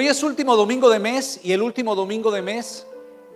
Hoy es último domingo de mes y el último domingo de mes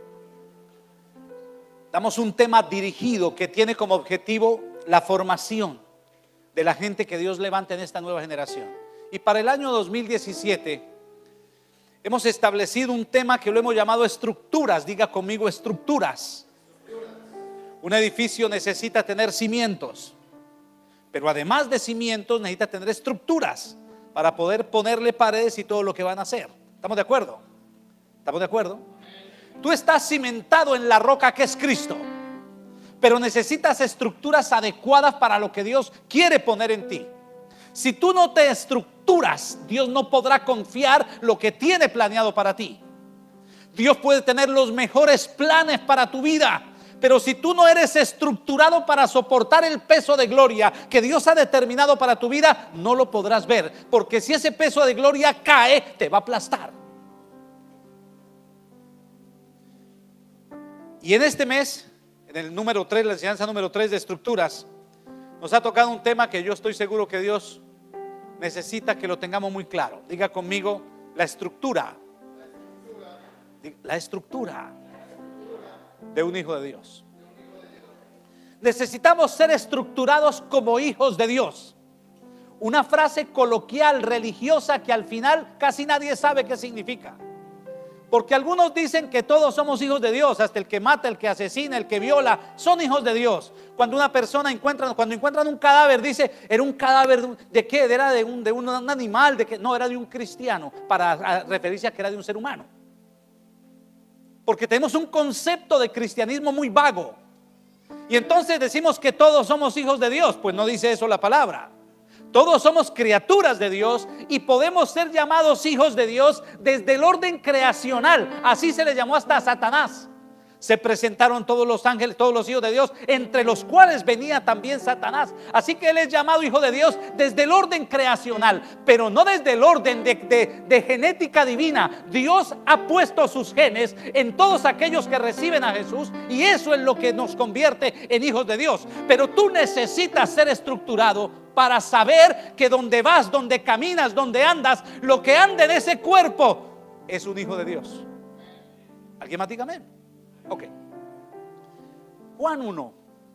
damos un tema dirigido que tiene como objetivo la formación de la gente que Dios levanta en esta nueva generación. Y para el año 2017 hemos establecido un tema que lo hemos llamado estructuras. Diga conmigo, estructuras. Un edificio necesita tener cimientos, pero además de cimientos necesita tener estructuras para poder ponerle paredes y todo lo que van a hacer. ¿Estamos de acuerdo? ¿Estamos de acuerdo? Tú estás cimentado en la roca que es Cristo, pero necesitas estructuras adecuadas para lo que Dios quiere poner en ti. Si tú no te estructuras, Dios no podrá confiar lo que tiene planeado para ti. Dios puede tener los mejores planes para tu vida, pero si tú no eres estructurado para soportar el peso de gloria que Dios ha determinado para tu vida, no lo podrás ver, porque si ese peso de gloria cae, te va a aplastar. Y en este mes, en el número 3, la enseñanza número 3 de estructuras, nos ha tocado un tema que yo estoy seguro que Dios necesita que lo tengamos muy claro. Diga conmigo, la estructura. La estructura de un hijo de Dios. Necesitamos ser estructurados como hijos de Dios. Una frase coloquial, religiosa, que al final casi nadie sabe qué significa. Porque algunos dicen que todos somos hijos de Dios, hasta el que mata, el que asesina, el que viola, son hijos de Dios. Cuando una persona cuando encuentran un cadáver, dice, era un cadáver de qué, era de un animal, no, era de un cristiano, para referirse a que era de un ser humano. Porque tenemos un concepto de cristianismo muy vago. Y entonces decimos que todos somos hijos de Dios. Pues no dice eso la palabra. Todos somos criaturas de Dios y podemos ser llamados hijos de Dios desde el orden creacional. Así se le llamó hasta a Satanás. Se presentaron todos los ángeles, todos los hijos de Dios, entre los cuales venía también Satanás. Así que él es llamado hijo de Dios desde el orden creacional, pero no desde el orden de genética divina. Dios ha puesto sus genes en todos aquellos que reciben a Jesús, y eso es lo que nos convierte en hijos de Dios. Pero tú necesitas ser estructurado para saber que donde vas, donde caminas, donde andas, lo que anda en ese cuerpo es un hijo de Dios. ¿Alguien más diga amén? Ok. Juan 1,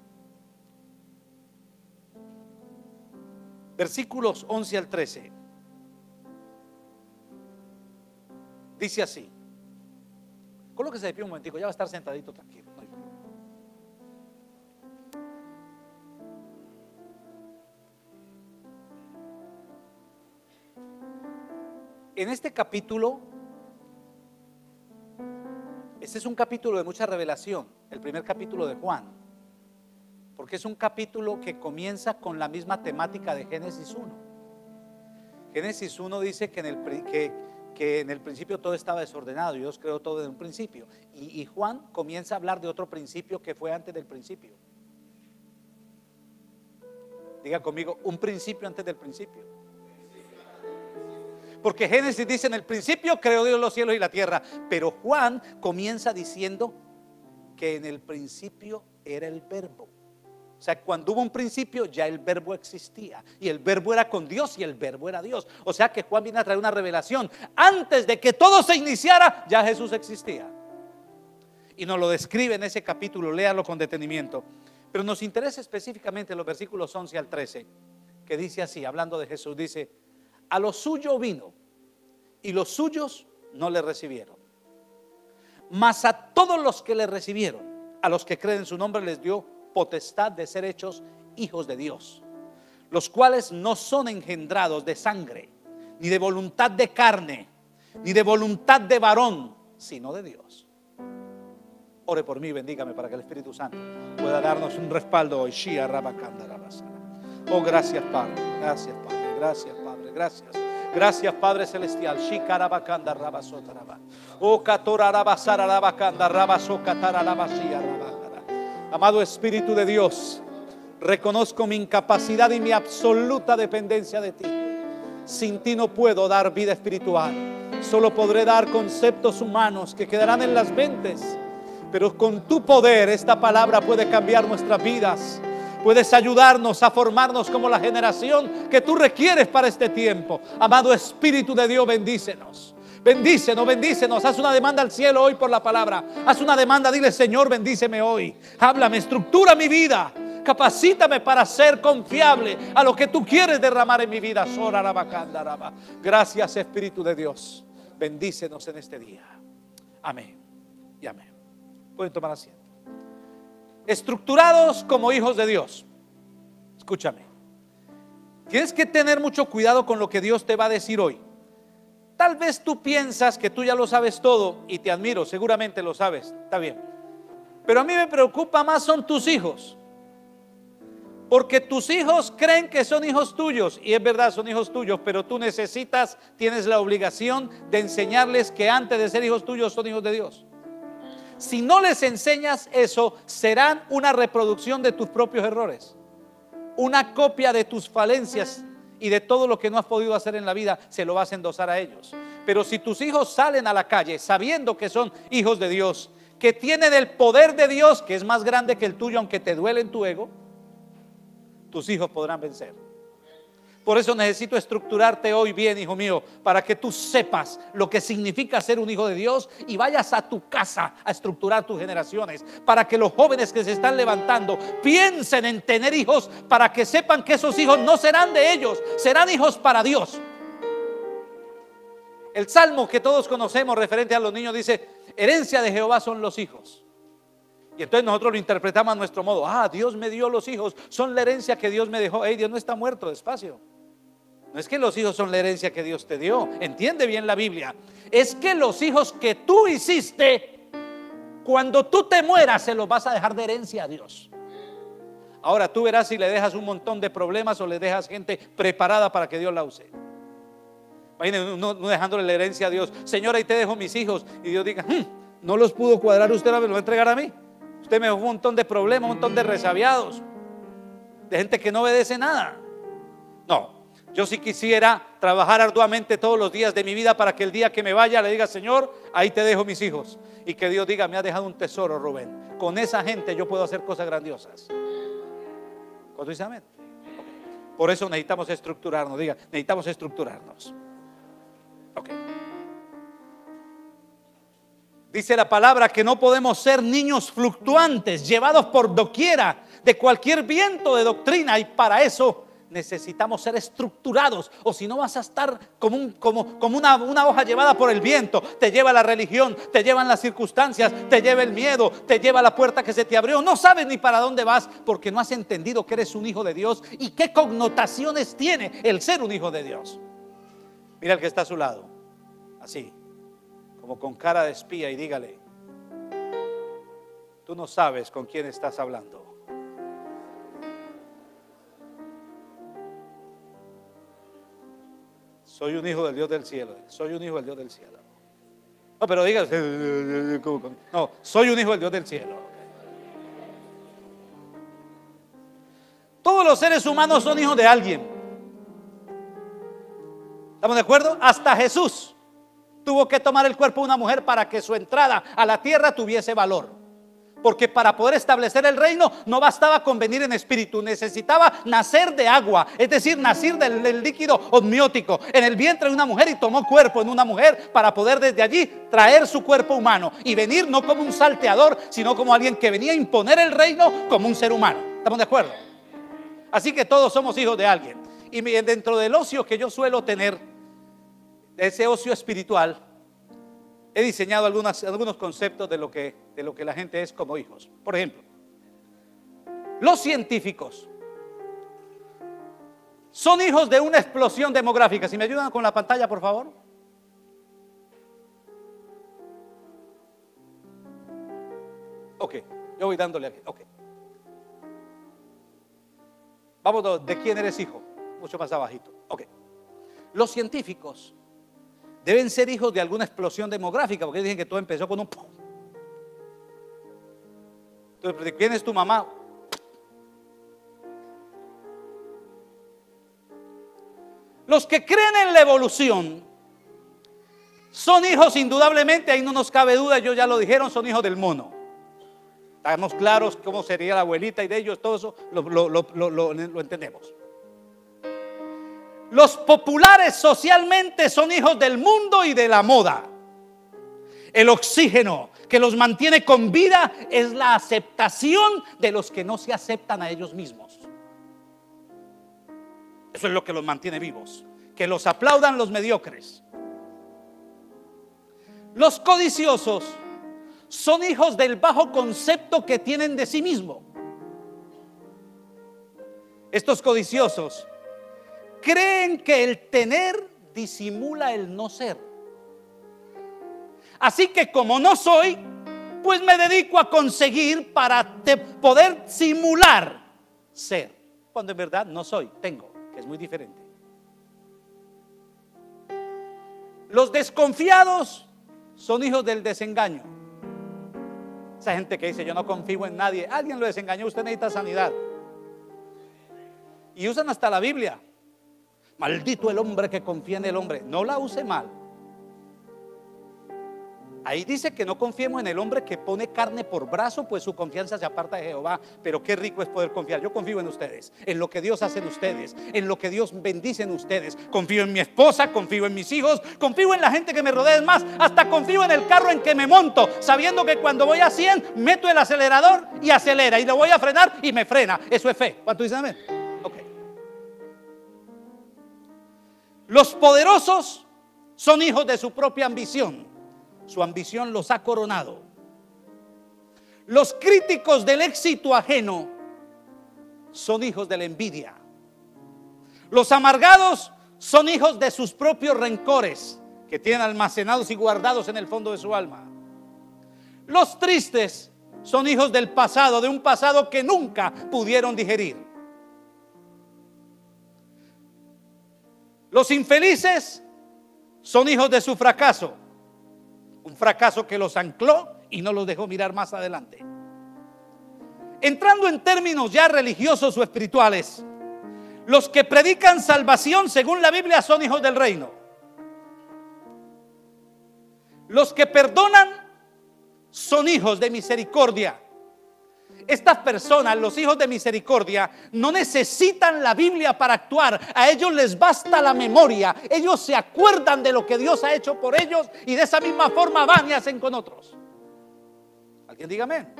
versículos 11 al 13. Dice así. Colóquese de pie un momentico, ya va a estar sentadito tranquilo. No hay problema. En este capítulo, este es un capítulo de mucha revelación, el primer capítulo de Juan, porque es un capítulo que comienza con la misma temática de Génesis 1. Génesis 1 dice que en el principio todo estaba desordenado, Dios creó todo desde un principio, y Juan comienza a hablar de otro principio que fue antes del principio. Diga conmigo, un principio antes del principio. Porque Génesis dice, en el principio creó Dios los cielos y la tierra, pero Juan comienza diciendo que en el principio era el verbo. O sea, cuando hubo un principio ya el verbo existía, y el verbo era con Dios y el verbo era Dios. O sea que Juan viene a traer una revelación. Antes de que todo se iniciara, ya Jesús existía. Y nos lo describe en ese capítulo, léalo con detenimiento. Pero nos interesa específicamente los versículos 11 al 13, que dice así, hablando de Jesús, dice: a lo suyo vino, y los suyos no le recibieron. Mas a todos los que le recibieron, a los que creen en su nombre, les dio potestad de ser hechos hijos de Dios, los cuales no son engendrados de sangre, ni de voluntad de carne, ni de voluntad de varón, sino de Dios. Ore por mí, bendígame para que el Espíritu Santo pueda darnos un respaldo hoy. Oh, gracias Padre, gracias Padre, gracias Padre, gracias. Gracias Padre Celestial. Amado Espíritu de Dios, reconozco mi incapacidad y mi absoluta dependencia de ti. Sin ti no puedo dar vida espiritual. Solo podré dar conceptos humanos que quedarán en las mentes. Pero con tu poder esta palabra puede cambiar nuestras vidas. Puedes ayudarnos a formarnos como la generación que tú requieres para este tiempo. Amado Espíritu de Dios, bendícenos. Bendícenos, bendícenos. Haz una demanda al cielo hoy por la palabra. Haz una demanda, dile: Señor, bendíceme hoy. Háblame, estructura mi vida. Capacítame para ser confiable a lo que tú quieres derramar en mi vida. Gracias, Espíritu de Dios. Bendícenos en este día. Amén y amén. Pueden tomar asiento. Estructurados como hijos de Dios. Escúchame. Tienes que tener mucho cuidado con lo que Dios te va a decir hoy. Tal vez tú piensas que tú ya lo sabes todo, y te admiro, seguramente lo sabes, está bien. Pero a mí me preocupa más son tus hijos. Porque tus hijos creen que son hijos tuyos, y es verdad, son hijos tuyos, pero tú tienes la obligación de enseñarles que antes de ser hijos tuyos son hijos de Dios. Si no les enseñas eso, serán una reproducción de tus propios errores, una copia de tus falencias y de todo lo que no has podido hacer en la vida, se lo vas a endosar a ellos. Pero si tus hijos salen a la calle sabiendo que son hijos de Dios, que tienen el poder de Dios, que es más grande que el tuyo, aunque te duele en tu ego, tus hijos podrán vencer. Por eso necesito estructurarte hoy bien, hijo mío, para que tú sepas lo que significa ser un hijo de Dios y vayas a tu casa a estructurar tus generaciones, para que los jóvenes que se están levantando piensen en tener hijos, para que sepan que esos hijos no serán de ellos, serán hijos para Dios. El salmo que todos conocemos referente a los niños dice: herencia de Jehová son los hijos. Y entonces nosotros lo interpretamos a nuestro modo. Dios me dio los hijos, son la herencia que Dios me dejó. Dios no está muerto, despacio. No es que los hijos son la herencia que Dios te dio. Entiende bien la Biblia. Es que los hijos que tú hiciste, cuando tú te mueras, se los vas a dejar de herencia a Dios. Ahora tú verás si le dejas un montón de problemas o le dejas gente preparada para que Dios la use. Imagínense no dejándole la herencia a Dios. Señor, ahí te dejo mis hijos. Y Dios diga: no los pudo cuadrar usted, me los va a entregar a mí. Usted me dejó un montón de problemas, un montón de resabiados, de gente que no obedece nada. No, yo sí quisiera trabajar arduamente todos los días de mi vida para que el día que me vaya le diga: Señor, ahí te dejo mis hijos. Y que Dios diga: me has dejado un tesoro, Rubén. Con esa gente yo puedo hacer cosas grandiosas. ¿Cuánto dice amén? Por eso necesitamos estructurarnos. Diga: necesitamos estructurarnos. Ok. Dice la palabra que no podemos ser niños fluctuantes, llevados por doquiera de cualquier viento de doctrina, y para eso necesitamos ser estructurados, o si no vas a estar como una hoja llevada por el viento. Te lleva la religión, te llevan las circunstancias, te lleva el miedo, te lleva la puerta que se te abrió. No sabes ni para dónde vas porque no has entendido que eres un hijo de Dios y qué connotaciones tiene el ser un hijo de Dios. Mira al que está a su lado, así, como con cara de espía, y dígale: tú no sabes con quién estás hablando. Soy un hijo del Dios del cielo. Soy un hijo del Dios del cielo. No, pero diga: no, soy un hijo del Dios del cielo. Todos los seres humanos son hijos de alguien. ¿Estamos de acuerdo? Hasta Jesús tuvo que tomar el cuerpo de una mujer para que su entrada a la tierra tuviese valor. Porque para poder establecer el reino no bastaba con venir en espíritu, necesitaba nacer de agua, es decir, nacer del líquido osmiótico en el vientre de una mujer, y tomó cuerpo en una mujer para poder desde allí traer su cuerpo humano y venir no como un salteador, sino como alguien que venía a imponer el reino como un ser humano. ¿Estamos de acuerdo? Así que todos somos hijos de alguien. Y dentro del ocio que yo suelo tener, de ese ocio espiritual, he diseñado algunos conceptos de lo que la gente es como hijos. Por ejemplo, los científicos son hijos de una explosión demográfica. Si me ayudan con la pantalla, por favor. Ok, yo voy dándole aquí. Ok. Vamos, ¿de quién eres hijo? Mucho más abajito. Ok. Los científicos deben ser hijos de alguna explosión demográfica, porque dicen que todo empezó con un ¡pum! Entonces, ¿de quién es tu mamá? Los que creen en la evolución son hijos, indudablemente, ahí no nos cabe duda, ellos ya lo dijeron, son hijos del mono. Estamos claros cómo sería la abuelita y de ellos, todo eso lo entendemos. Los populares socialmente son hijos del mundo y de la moda. El oxígeno que los mantiene con vida es la aceptación de los que no se aceptan a ellos mismos. Eso es lo que los mantiene vivos. Que los aplaudan los mediocres. Los codiciosos son hijos del bajo concepto que tienen de sí mismo. Estos codiciosos creen que el tener disimula el no ser. Así que como no soy, pues me dedico a conseguir para poder simular ser, cuando en verdad no soy, tengo, que es muy diferente. Los desconfiados son hijos del desengaño. Esa gente que dice yo no confío en nadie, alguien lo desengañó, usted necesita sanidad. Y usan hasta la Biblia. Maldito el hombre que confía en el hombre. No la use mal. Ahí dice que no confiemos en el hombre que pone carne por brazo, pues su confianza se aparta de Jehová. Pero qué rico es poder confiar. Yo confío en ustedes, en lo que Dios hace en ustedes, en lo que Dios bendice en ustedes. Confío en mi esposa, confío en mis hijos, confío en la gente que me rodea. Es más, hasta confío en el carro en que me monto, sabiendo que cuando voy a 100 meto el acelerador y acelera, y lo voy a frenar y me frena. Eso es fe. ¿Cuánto dicen amén? Ok. Los poderosos son hijos de su propia ambición. Su ambición los ha coronado. Los críticos del éxito ajeno son hijos de la envidia. Los amargados son hijos de sus propios rencores que tienen almacenados y guardados en el fondo de su alma. Los tristes son hijos del pasado, de un pasado que nunca pudieron digerir. Los infelices son hijos de su fracaso. Un fracaso que los ancló y no los dejó mirar más adelante. Entrando en términos ya religiosos o espirituales, los que predican salvación según la Biblia son hijos del reino. Los que perdonan son hijos de misericordia. Estas personas, los hijos de misericordia, no necesitan la Biblia para actuar. A ellos les basta la memoria. Ellos se acuerdan de lo que Dios ha hecho por ellos y de esa misma forma van y hacen con otros. ¿Alguien diga amén?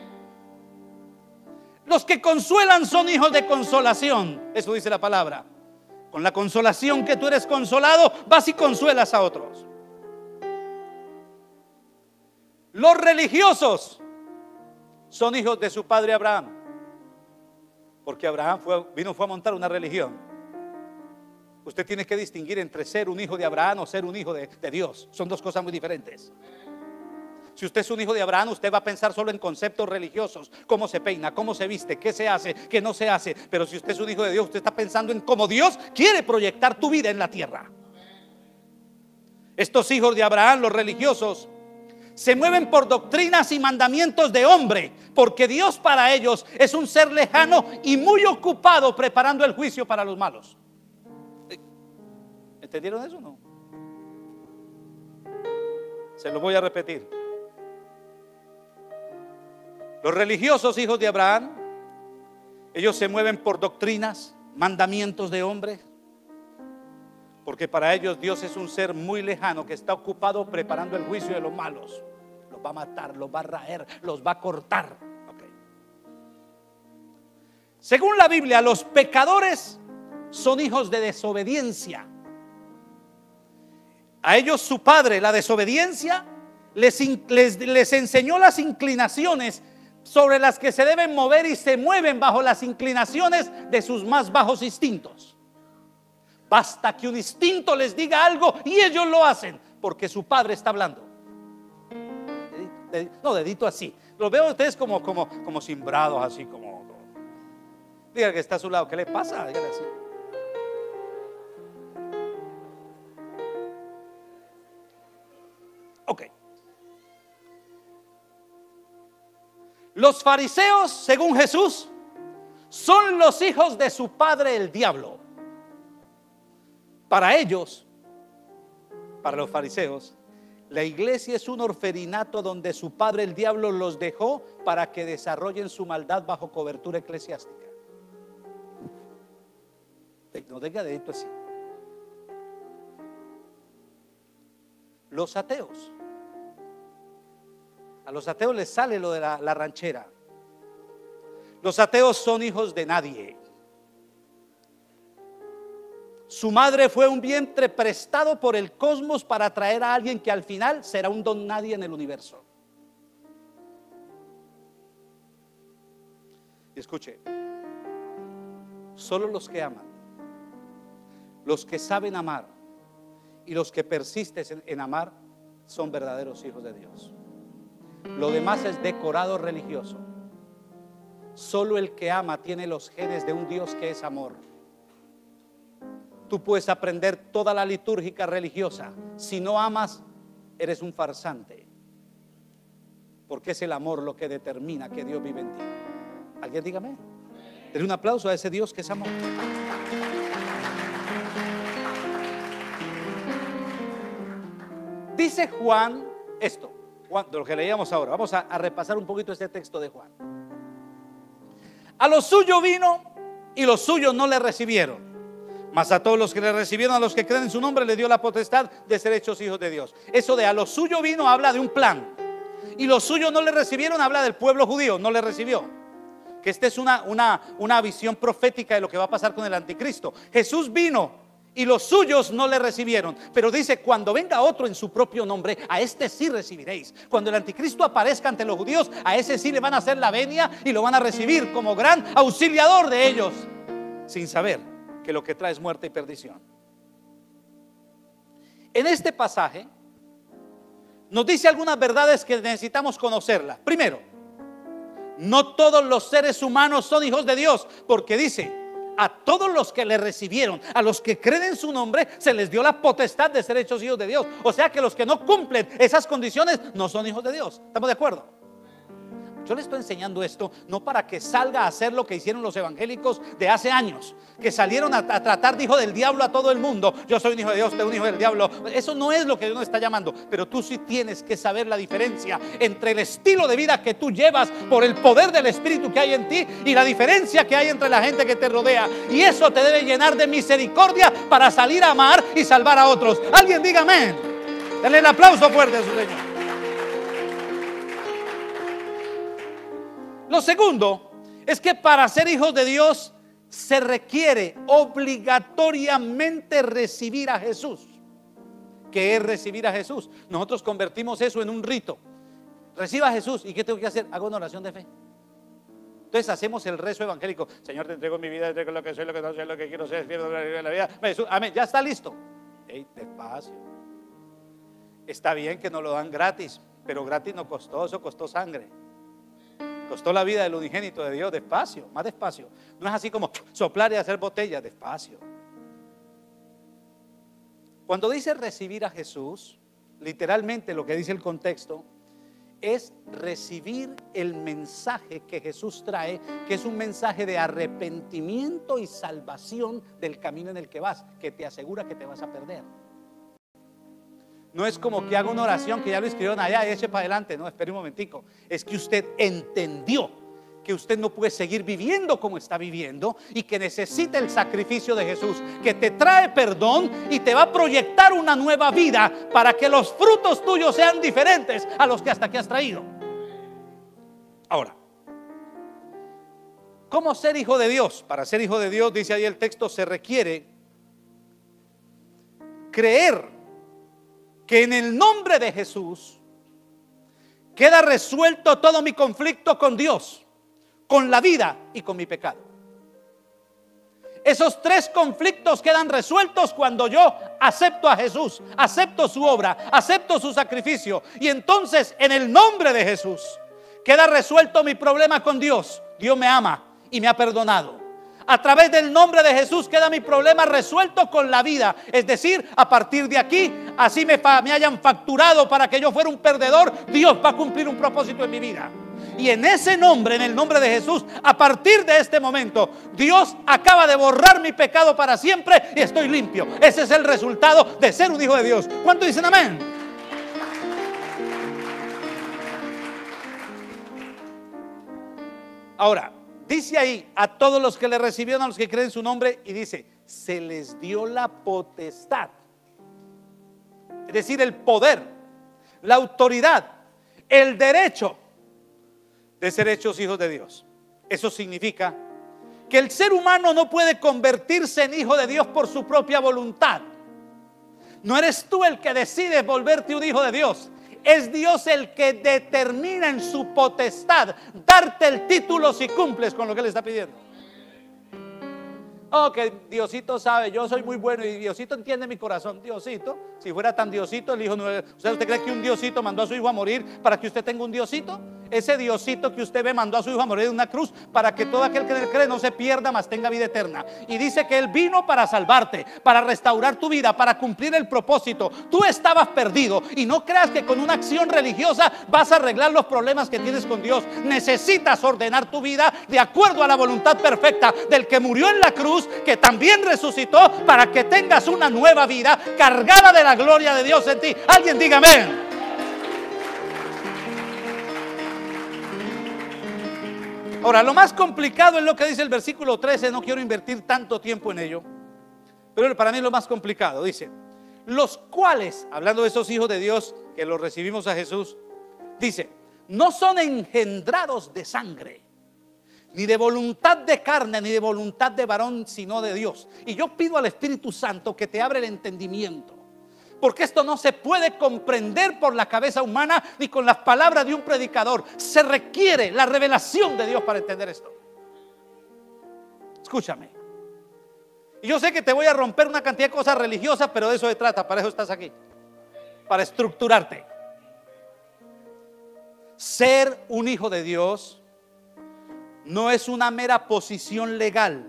Los que consuelan son hijos de consolación. Eso dice la palabra. Con la consolación que tú eres consolado, vas y consuelas a otros. Los religiosos son hijos de su padre Abraham, porque Abraham fue a montar una religión. Usted tiene que distinguir entre ser un hijo de Abraham o ser un hijo de Dios. Son dos cosas muy diferentes. Si usted es un hijo de Abraham, usted va a pensar solo en conceptos religiosos: cómo se peina, cómo se viste, qué se hace, qué no se hace. Pero si usted es un hijo de Dios, usted está pensando en cómo Dios quiere proyectar tu vida en la tierra. Estos hijos de Abraham, los religiosos, se mueven por doctrinas y mandamientos de hombre, porque Dios para ellos es un ser lejano y muy ocupado preparando el juicio para los malos. ¿Entendieron eso o no? Se lo voy a repetir. Los religiosos hijos de Abraham, ellos se mueven por doctrinas, mandamientos de hombre, porque para ellos Dios es un ser muy lejano que está ocupado preparando el juicio de los malos. Los va a matar, los va a raer, los va a cortar. Okay. Según la Biblia, los pecadores son hijos de desobediencia. A ellos su padre, la desobediencia, les enseñó las inclinaciones sobre las que se deben mover, y se mueven bajo las inclinaciones de sus más bajos instintos. Basta que un instinto les diga algo y ellos lo hacen, porque su padre está hablando. No, dedito así. Los veo a ustedes como simbrados, así como. Diga que está a su lado, ¿qué le pasa? Dígale así. Ok. Los fariseos, según Jesús, son los hijos de su padre el diablo. Para ellos, para los fariseos, la iglesia es un orferinato donde su padre el diablo los dejó para que desarrollen su maldad bajo cobertura eclesiástica. No diga dedito así. Los ateos. A los ateos les sale lo de la ranchera. Los ateos son hijos de nadie. Su madre fue un vientre prestado por el cosmos para atraer a alguien que al final será un don nadie en el universo. Y escuche, solo los que aman, los que saben amar y los que persisten en amar son verdaderos hijos de Dios. Lo demás es decorado religioso. Solo el que ama tiene los genes de un Dios que es amor. Tú puedes aprender toda la litúrgica religiosa. Si no amas, eres un farsante. Porque es el amor lo que determina que Dios vive en ti. ¿Alguien dígame? Denle un aplauso a ese Dios que es amor. Dice Juan esto, de lo que leíamos ahora. Vamos a repasar un poquito este texto de Juan. A los suyos vino y los suyos no le recibieron. Mas a todos los que le recibieron, a los que creen en su nombre, le dio la potestad de ser hechos hijos de Dios. Eso de a los suyos vino habla de un plan. Y los suyos no le recibieron habla del pueblo judío, no le recibió. Que esta es una visión profética de lo que va a pasar con el anticristo. Jesús vino y los suyos no le recibieron. Pero dice, cuando venga otro en su propio nombre, a este sí recibiréis. Cuando el anticristo aparezca ante los judíos, a ese sí le van a hacer la venia y lo van a recibir como gran auxiliador de ellos, sin saber que lo que trae es muerte y perdición. En este pasaje nos dice algunas verdades que necesitamos conocerlas. Primero, no todos los seres humanos son hijos de Dios, porque dice, a todos los que le recibieron, a los que creen en su nombre, se les dio la potestad de ser hechos hijos de Dios. O sea que los que no cumplen esas condiciones no son hijos de Dios. ¿Estamos de acuerdo? Yo le estoy enseñando esto no para que salga a hacer lo que hicieron los evangélicos de hace años, que salieron a tratar de hijo del diablo a todo el mundo. Yo soy un hijo de Dios, usted es un hijo del diablo. Eso no es lo que Dios nos está llamando. Pero tú sí tienes que saber la diferencia entre el estilo de vida que tú llevas por el poder del Espíritu que hay en ti y la diferencia que hay entre la gente que te rodea. Y eso te debe llenar de misericordia para salir a amar y salvar a otros. Alguien diga amén. Denle el aplauso fuerte a su Señor. Lo segundo es que para ser hijos de Dios se requiere obligatoriamente recibir a Jesús. ¿Qué es recibir a Jesús? Nosotros convertimos eso en un rito. Reciba a Jesús. ¿Y qué tengo que hacer? Hago una oración de fe. Entonces hacemos el rezo evangélico. Señor, te entrego mi vida, te entrego lo que soy, lo que no soy, lo que quiero ser, pierdo la vida. Jesús, amén, ya está listo. Ey, despacio. Está bien que nos lo dan gratis, pero gratis no costó, eso costó sangre. Costó la vida del unigénito de Dios. Despacio, más despacio. No es así como soplar y hacer botellas. Despacio. Cuando dice recibir a Jesús, literalmente lo que dice el contexto es recibir el mensaje que Jesús trae, que es un mensaje de arrepentimiento y salvación del camino en el que vas, que te asegura que te vas a perder. No es como que haga una oración que ya lo escribieron allá y eche para adelante. No, espere un momentico. Es que usted entendió que usted no puede seguir viviendo como está viviendo y que necesita el sacrificio de Jesús, que te trae perdón y te va a proyectar una nueva vida para que los frutos tuyos sean diferentes a los que hasta aquí has traído. Ahora, ¿cómo ser hijo de Dios? Para ser hijo de Dios, dice ahí el texto, se requiere creer que en el nombre de Jesús queda resuelto todo mi conflicto con Dios, con la vida y con mi pecado. Esos tres conflictos quedan resueltos cuando yo acepto a Jesús, acepto su obra, acepto su sacrificio. Y entonces en el nombre de Jesús queda resuelto mi problema con Dios. Dios me ama y me ha perdonado. A través del nombre de Jesús queda mi problema resuelto con la vida. Es decir, a partir de aquí, así me hayan facturado para que yo fuera un perdedor, Dios va a cumplir un propósito en mi vida. Y en ese nombre, en el nombre de Jesús, a partir de este momento, Dios acaba de borrar mi pecado para siempre y estoy limpio. Ese es el resultado de ser un hijo de Dios. ¿Cuántos dicen amén? Ahora, dice ahí, a todos los que le recibieron, a los que creen en su nombre, y dice, se les dio la potestad. es decir, el poder, la autoridad, el derecho de ser hechos hijos de Dios. Eso significa que el ser humano no puede convertirse en hijo de Dios por su propia voluntad. No eres tú el que decide volverte un hijo de Dios. Es Dios el que determina en su potestad darte el título si cumples con lo que Él está pidiendo. Oh, que Diosito sabe, yo soy muy bueno y Diosito entiende mi corazón. Diosito, si fuera tan Diosito, el hijo no. ¿Usted cree que un Diosito mandó a su hijo a morir para que usted tenga un Diosito? Ese Diosito que usted ve mandó a su hijo a morir en una cruz para que todo aquel que en él cree no se pierda, mas tenga vida eterna. Y dice que Él vino para salvarte, para restaurar tu vida, para cumplir el propósito. Tú estabas perdido y no creas que con una acción religiosa vas a arreglar los problemas que tienes con Dios. Necesitas ordenar tu vida de acuerdo a la voluntad perfecta del que murió en la cruz, que también resucitó, para que tengas una nueva vida cargada de la gloria de Dios en ti. Alguien diga amén. Ahora, lo más complicado es lo que dice el versículo 13. No quiero invertir tanto tiempo en ello, pero para mí es lo más complicado. Dice, los cuales, hablando de esos hijos de Dios que los recibimos a Jesús, dice, no son engendrados de sangre, ni de voluntad de carne, ni de voluntad de varón, sino de Dios. Y yo pido al Espíritu Santo que te abra el entendimiento, porque esto no se puede comprender por la cabeza humana ni con las palabras de un predicador. Se requiere la revelación de Dios para entender esto. Escúchame. Y yo sé que te voy a romper una cantidad de cosas religiosas, pero de eso se trata, para eso estás aquí, para estructurarte. Ser un hijo de Dios no es una mera posición legal.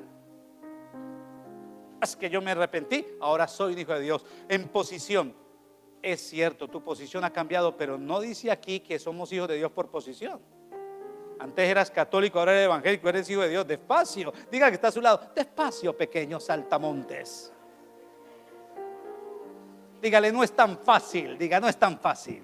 Es que yo me arrepentí, ahora soy un hijo de Dios. En posición, es cierto, tu posición ha cambiado, pero no dice aquí que somos hijos de Dios por posición. Antes eras católico, ahora eres evangélico, eres hijo de Dios. Despacio, diga que está a su lado. Despacio, pequeño saltamontes. Dígale, no es tan fácil. Diga, no es tan fácil.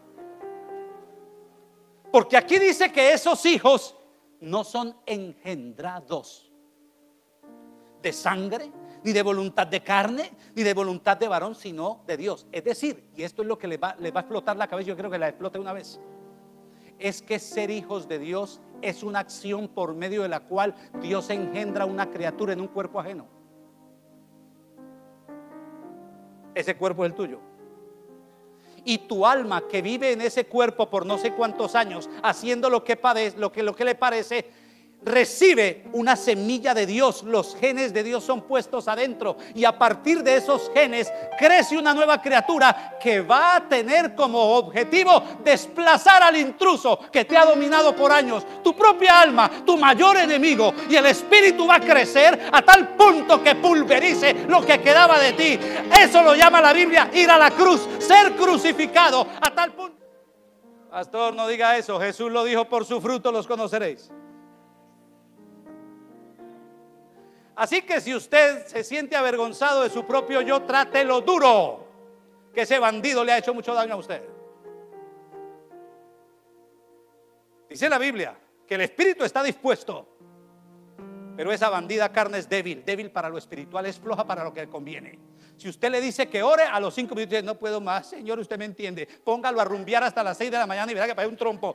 Porque aquí dice que esos hijos no son engendrados de sangre, ni de voluntad de carne, ni de voluntad de varón, sino de Dios. Es decir, y esto es lo que le va a explotar la cabeza, yo creo que la explote una vez, es que ser hijos de Dios es una acción por medio de la cual Dios engendra una criatura en un cuerpo ajeno. Ese cuerpo es el tuyo. Y tu alma que vive en ese cuerpo por no sé cuántos años, haciendo lo que le parece, recibe una semilla de Dios. Los genes de Dios son puestos adentro, y a partir de esos genes crece una nueva criatura que va a tener como objetivo desplazar al intruso que te ha dominado por años, tu propia alma, tu mayor enemigo, y el espíritu va a crecer a tal punto que pulverice lo que quedaba de ti. Eso lo llama la Biblia ir a la cruz, ser crucificado a tal punto. Pastor, no diga eso, Jesús lo dijo, por su fruto los conoceréis. Así que si usted se siente avergonzado de su propio yo, trátelo duro, que ese bandido le ha hecho mucho daño a usted. Dice la Biblia que el espíritu está dispuesto, pero esa bandida carne es débil. Débil para lo espiritual, es floja para lo que le conviene. Si usted le dice que ore, a los 5 minutos dice, no puedo más, Señor, usted me entiende. Póngalo a rumbear hasta las 6 de la mañana y verá que parece un trompo.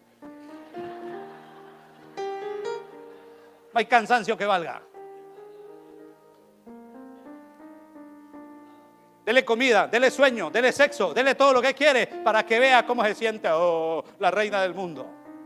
No hay cansancio que valga. Dele comida, dele sueño, dele sexo, dele todo lo que quiere para que vea cómo se siente, oh, la reina del mundo.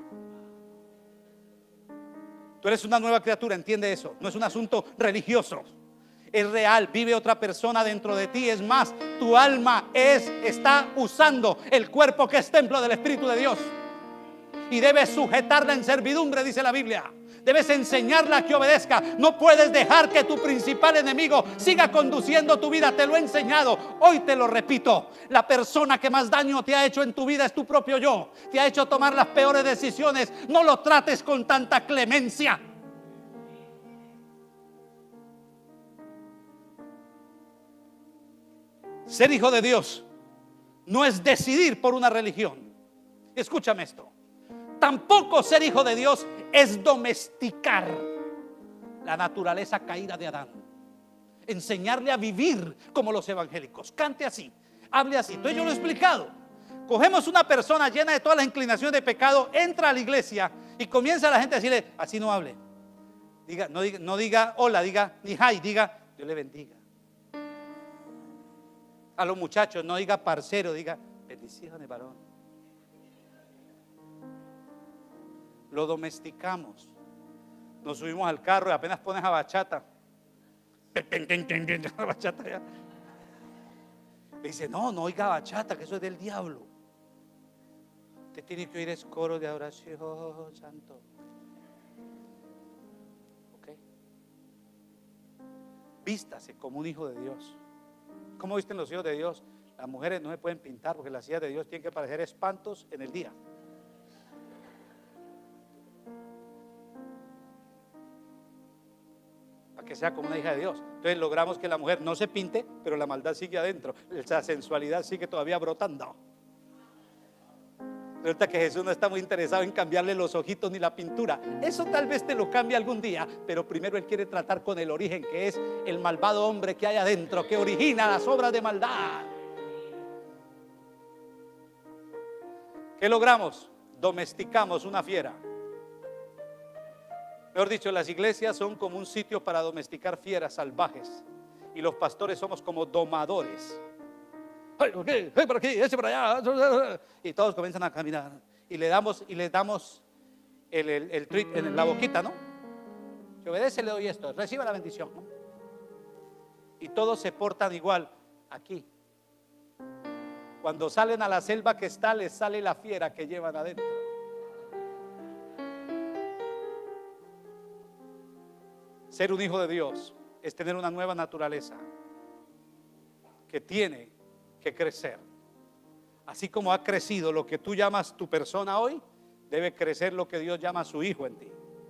Tú eres una nueva criatura, entiende eso. No es un asunto religioso, es real. Vive otra persona dentro de ti. Es más, tu alma está usando el cuerpo que es templo del Espíritu de Dios, y debes sujetarla en servidumbre, dice la Biblia. Debes enseñarla a que obedezca. No puedes dejar que tu principal enemigo siga conduciendo tu vida. Te lo he enseñado, hoy te lo repito. La persona que más daño te ha hecho en tu vida es tu propio yo. Te ha hecho tomar las peores decisiones. No lo trates con tanta clemencia. Ser hijo de Dios no es decidir por una religión. Escúchame esto. Tampoco ser hijo de Dios es domesticar la naturaleza caída de Adán. Enseñarle a vivir como los evangélicos. Cante así: hable así. Entonces yo lo he explicado. Cogemos una persona llena de todas las inclinaciones de pecado, entra a la iglesia y comienza la gente a decirle, así no hable. No diga hola, diga ni hi, diga Dios le bendiga. A los muchachos no diga parcero, diga bendiciones, varón. Lo domesticamos. Nos subimos al carro y apenas pones a bachata. La bachata ya. Le dice, no oiga bachata, que eso es del diablo. Usted tiene que oír es coro de adoración, santo. Ok. Vístase como un hijo de Dios. ¿Cómo visten los hijos de Dios? Las mujeres no se pueden pintar porque las hijas de Dios tienen que parecer espantos en el día. Para que sea como una hija de Dios. Entonces logramos que la mujer no se pinte, pero la maldad sigue adentro. Esa sensualidad sigue todavía brotando. Resulta que Jesús no está muy interesado en cambiarle los ojitos ni la pintura. Eso tal vez te lo cambie algún día, pero primero Él quiere tratar con el origen, que es el malvado hombre que hay adentro, que origina las obras de maldad. ¿Qué logramos? Domesticamos una fiera. Mejor dicho, las iglesias son como un sitio para domesticar fieras salvajes, y los pastores somos como domadores. Por aquí, ese por allá. Y todos comienzan a caminar. Y les damos el treat en la boquita, ¿no? Que obedece, le doy esto, reciba la bendición, ¿no? Y todos se portan igual. Aquí, cuando salen a la selva que está, les sale la fiera que llevan adentro. Ser un hijo de Dios es tener una nueva naturaleza que tiene que crecer. Así como ha crecido lo que tú llamas tu persona hoy, debe crecer lo que Dios llama a su hijo en ti.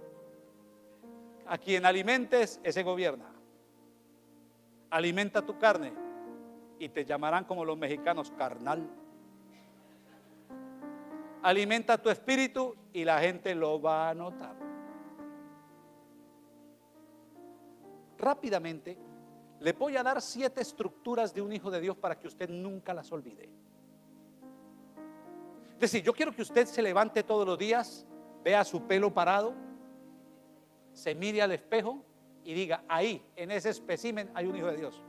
A quien alimentes, ese gobierna. Alimenta tu carne y te llamarán, como los mexicanos, carnal. Alimenta tu espíritu y la gente lo va a notar. Rápidamente le voy a dar 7 estructuras de un hijo de Dios para que usted nunca las olvide. Es decir, yo quiero que usted se levante todos los días, vea su pelo parado, se mire al espejo y diga, ahí, en ese espécimen hay un hijo de Dios.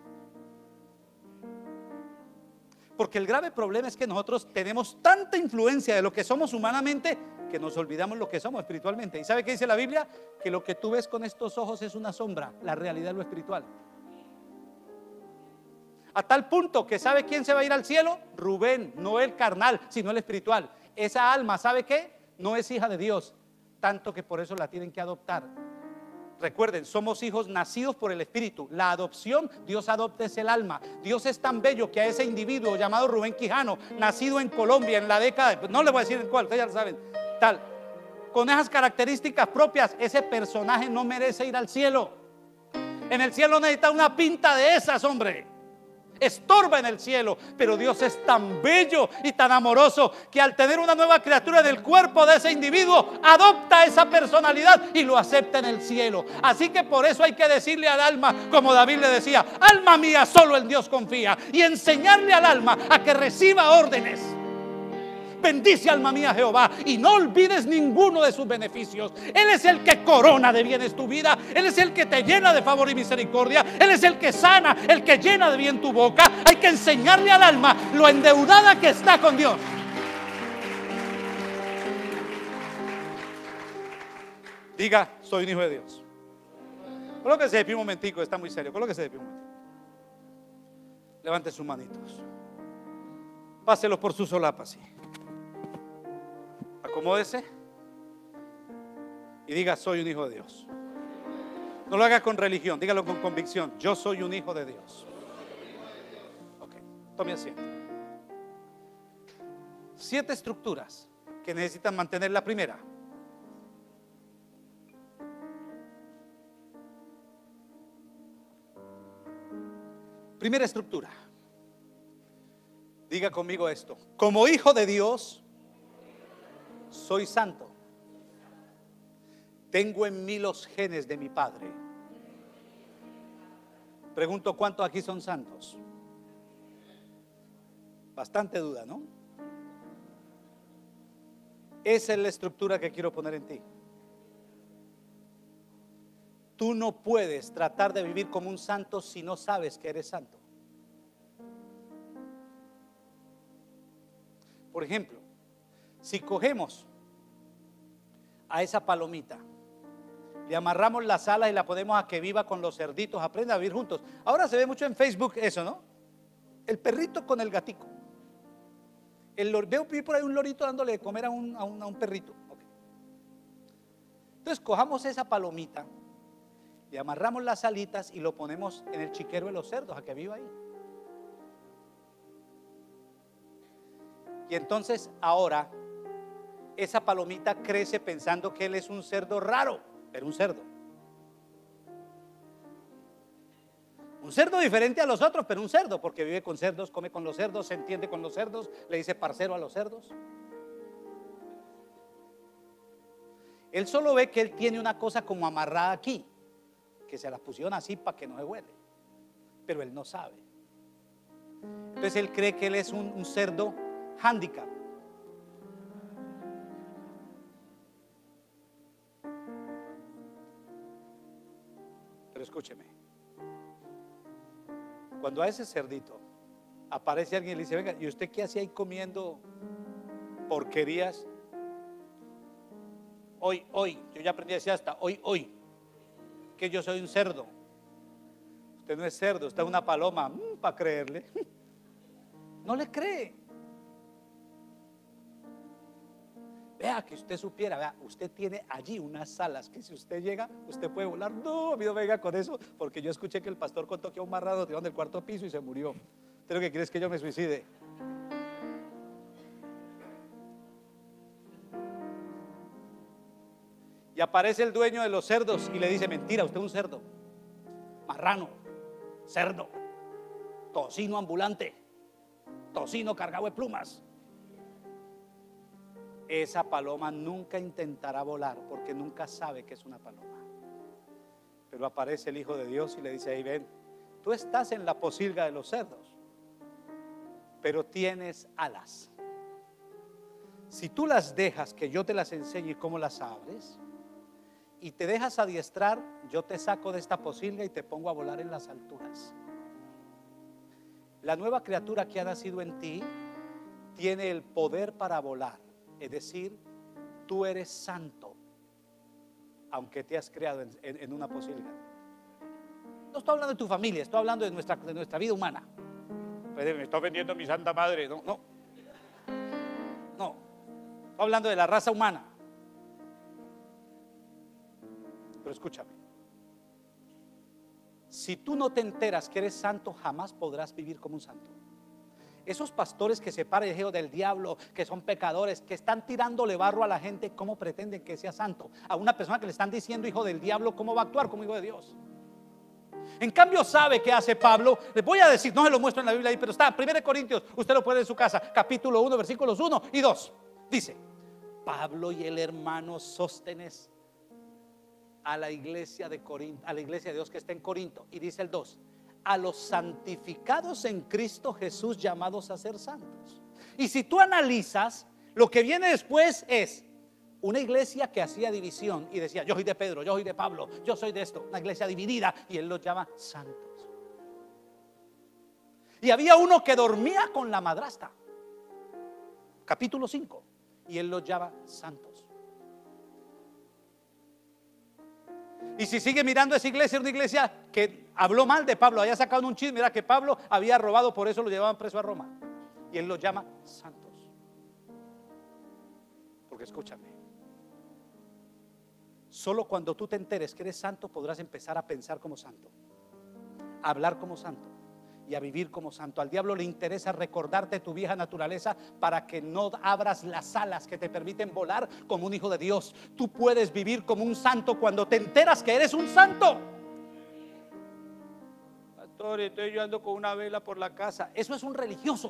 Porque el grave problema es que nosotros tenemos tanta influencia de lo que somos humanamente que nos olvidamos lo que somos espiritualmente. ¿Y sabe qué dice la Biblia? Que lo que tú ves con estos ojos es una sombra, la realidad es lo espiritual. A tal punto que ¿sabe quién se va a ir al cielo? Rubén, no el carnal, sino el espiritual. Esa alma, ¿sabe qué? No es hija de Dios, tanto que por eso la tienen que adoptar. Recuerden, somos hijos nacidos por el Espíritu. La adopción, Dios adopta es el alma. Dios es tan bello que a ese individuo llamado Rubén Quijano, nacido en Colombia en la década, no le voy a decir en cuál, ustedes ya lo saben, tal, con esas características propias, ese personaje no merece ir al cielo. En el cielo necesita una pinta de esas, hombre. Estorba en el cielo, pero Dios es tan bello y tan amoroso que al tener una nueva criatura en el cuerpo de ese individuo, adopta esa personalidad y lo acepta en el cielo. Así que por eso hay que decirle al alma, como David le decía, alma mía, solo en Dios confía, y enseñarle al alma a que reciba órdenes. Bendice, alma mía, Jehová, y no olvides ninguno de sus beneficios. Él es el que corona de bienes tu vida. Él es el que te llena de favor y misericordia. Él es el que sana, el que llena de bien tu boca. Hay que enseñarle al alma lo endeudada que está con Dios. Diga, soy un hijo de Dios. Colóquese de pie un momentico, está muy serio. Colóquese de pie un momentico. Levante sus manitos. Páselos por su solapa, así. Acomódese y diga, soy un hijo de Dios. No lo haga con religión, dígalo con convicción. Yo soy un hijo de Dios. Ok, tome asiento. 7 estructuras que necesitan mantener. La primera: primera estructura. Diga conmigo esto: como hijo de Dios, soy santo. Tengo en mí los genes de mi padre. Pregunto, ¿cuántos aquí son santos? Bastante duda, ¿no? Esa es la estructura que quiero poner en ti. Tú no puedes tratar de vivir como un santo si no sabes que eres santo. Por ejemplo, si cogemos a esa palomita, le amarramos las alas y la ponemos a que viva con los cerditos, aprenda a vivir juntos. Ahora se ve mucho en Facebook eso, ¿no? El perrito con el gatico. Veo por ahí un lorito dándole de comer a un perrito. Okay. Entonces cojamos esa palomita, le amarramos las alitas y lo ponemos en el chiquero de los cerdos a que viva ahí. Y entonces ahora esa palomita crece pensando que él es un cerdo raro, pero un cerdo. Un cerdo diferente a los otros, pero un cerdo, porque vive con cerdos, come con los cerdos, se entiende con los cerdos, le dice parcero a los cerdos. Él solo ve que él tiene una cosa como amarrada aquí, que se la pusieron así para que no se huele, pero él no sabe. Entonces él cree que él es un cerdo handicap. Pero escúcheme, cuando a ese cerdito aparece alguien y le dice, venga, ¿y usted qué hacía ahí comiendo porquerías? Hoy, yo ya aprendí a decir hasta hoy, que yo soy un cerdo. Usted no es cerdo, usted es una paloma, para creerle. No le cree. Vea, que usted supiera, vea, usted tiene allí unas alas que si usted llega, usted puede volar. No, a mí no me venga con eso, porque yo escuché que el pastor contó que a un marrano lo tiraron del cuarto piso y se murió. ¿Usted lo que quiere es que yo me suicide? Y aparece el dueño de los cerdos y le dice, mentira, usted es un cerdo, marrano, cerdo, tocino ambulante, tocino cargado de plumas. Esa paloma nunca intentará volar porque nunca sabe que es una paloma. Pero aparece el Hijo de Dios y le dice, ahí ven, tú estás en la posilga de los cerdos, pero tienes alas. Si tú las dejas que yo te las enseñe cómo las abres y te dejas adiestrar, yo te saco de esta posilga y te pongo a volar en las alturas. La nueva criatura que ha nacido en ti tiene el poder para volar. Es decir, tú eres santo, aunque te has creado en una posilga. No estoy hablando de tu familia, estoy hablando de nuestra vida humana. Me estoy vendiendo mi santa madre. No. Estoy hablando de la raza humana. Pero escúchame, si tú no te enteras que eres santo, jamás podrás vivir como un santo. Esos pastores que se paran del diablo, que son pecadores, que están tirándole barro a la gente, ¿cómo pretenden que sea santo? A una persona que le están diciendo hijo del diablo, ¿cómo va a actuar como hijo de Dios? En cambio, ¿sabe qué hace Pablo? Les voy a decir, no se lo muestro en la Biblia ahí, pero está, 1 Corintios, usted lo puede en su casa, capítulo 1, versículos 1 y 2. Dice, Pablo y el hermano Sóstenes a la iglesia de Corinto, a la iglesia de Dios que está en Corinto. Y dice el 2, a los santificados en Cristo Jesús, llamados a ser santos. Y si tú analizas, lo que viene después es una iglesia que hacía división y decía, yo soy de Pedro, yo soy de Pablo, yo soy de esto, una iglesia dividida, y él los llama santos. Y había uno que dormía con la madrastra, capítulo 5, y él los llama santos. Y si sigue mirando esa iglesia, una iglesia que habló mal de Pablo, había sacado un chisme, mira que Pablo había robado, por eso lo llevaban preso a Roma, y él los llama santos. Porque escúchame, solo cuando tú te enteres que eres santo podrás empezar a pensar como santo, a hablar como santo y a vivir como santo. Al diablo le interesa recordarte tu vieja naturaleza para que no abras las alas que te permiten volar como un hijo de Dios. Tú puedes vivir como un santo cuando te enteras que eres un santo. Pastor, entonces yo ando con una vela por la casa. Eso es un religioso.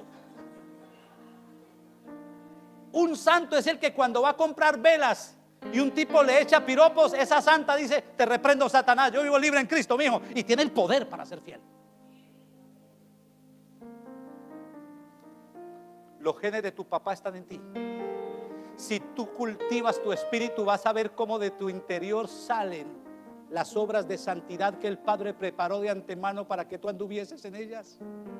Un santo es el que cuando va a comprar velas y un tipo le echa piropos, esa santa dice, te reprendo, Satanás, yo vivo libre en Cristo, mijo, y tiene el poder para ser fiel. Los genes de tu papá están en ti. Si tú cultivas tu espíritu, vas a ver cómo de tu interior salen las obras de santidad que el Padre preparó de antemano para que tú anduvieses en ellas.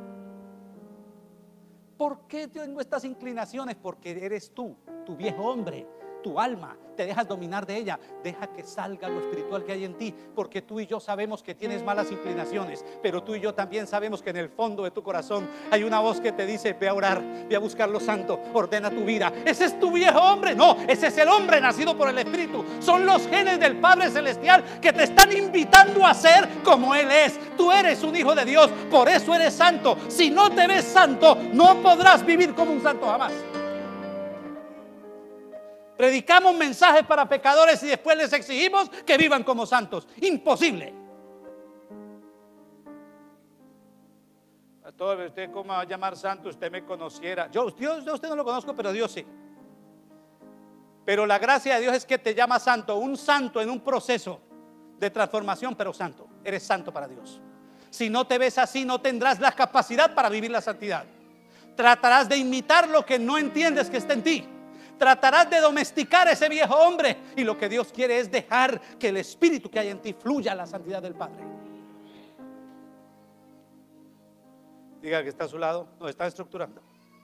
¿Por qué tengo estas inclinaciones? Porque eres tú, tu viejo hombre, tu alma, te dejas dominar de ella. Deja que salga lo espiritual que hay en ti, porque tú y yo sabemos que tienes malas inclinaciones, pero tú y yo también sabemos que en el fondo de tu corazón hay una voz que te dice: ve a orar, ve a buscar lo santo, ordena tu vida. Ese es tu viejo hombre. No, ese es el hombre nacido por el Espíritu. Son los genes del Padre Celestial que te están invitando a ser como Él es. Tú eres un hijo de Dios, por eso eres santo. Si no te ves santo, no podrás vivir como un santo jamás. Predicamos mensajes para pecadores y después les exigimos que vivan como santos. Imposible. A todos usted, ¿cómo va a llamar santo? Usted me conociera. Yo usted no lo conozco, pero Dios sí. Pero la gracia de Dios es que te llama santo. Un santo en un proceso de transformación, pero santo. Eres santo para Dios. Si no te ves así, no tendrás la capacidad para vivir la santidad. Tratarás de imitar lo que no entiendes que está en ti. Tratarás de domesticar ese viejo hombre, y lo que Dios quiere es dejar que el espíritu que hay en ti fluya a la santidad del Padre. Diga que está a su lado, nos está estructurando.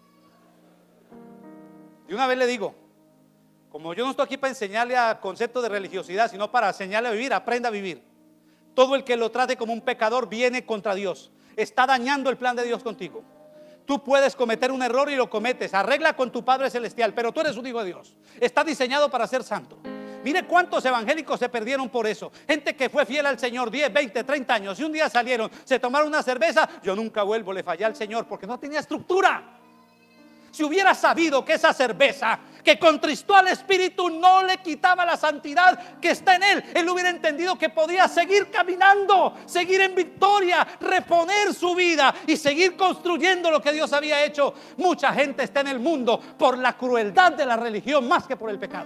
Y una vez le digo, como yo no estoy aquí para enseñarle a conceptos de religiosidad, sino para enseñarle a vivir, aprenda a vivir. Todo el que lo trate como un pecador viene contra Dios, está dañando el plan de Dios contigo. Tú puedes cometer un error y lo cometes, arregla con tu Padre Celestial, pero tú eres un hijo de Dios, está diseñado para ser santo. Mire cuántos evangélicos se perdieron por eso. Gente que fue fiel al Señor 10, 20, 30 años, y un día salieron, se tomaron una cerveza. Yo nunca vuelvo, le fallé al Señor porque no tenía estructura. Si hubiera sabido que esa cerveza que contristó al Espíritu no le quitaba la santidad que está en él, él hubiera entendido que podía seguir caminando, seguir en victoria, reponer su vida y seguir construyendo lo que Dios había hecho. Mucha gente está en el mundo por la crueldad de la religión más que por el pecado.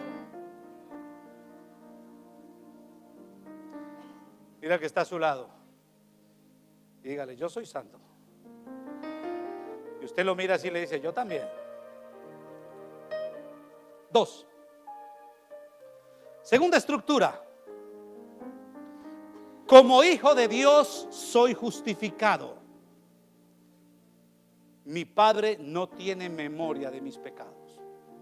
Mira que está a su lado y dígale: yo soy santo. Y usted lo mira así y le dice: yo también. 2. Segunda estructura: como hijo de Dios soy justificado. Mi Padre no tiene memoria de mis pecados.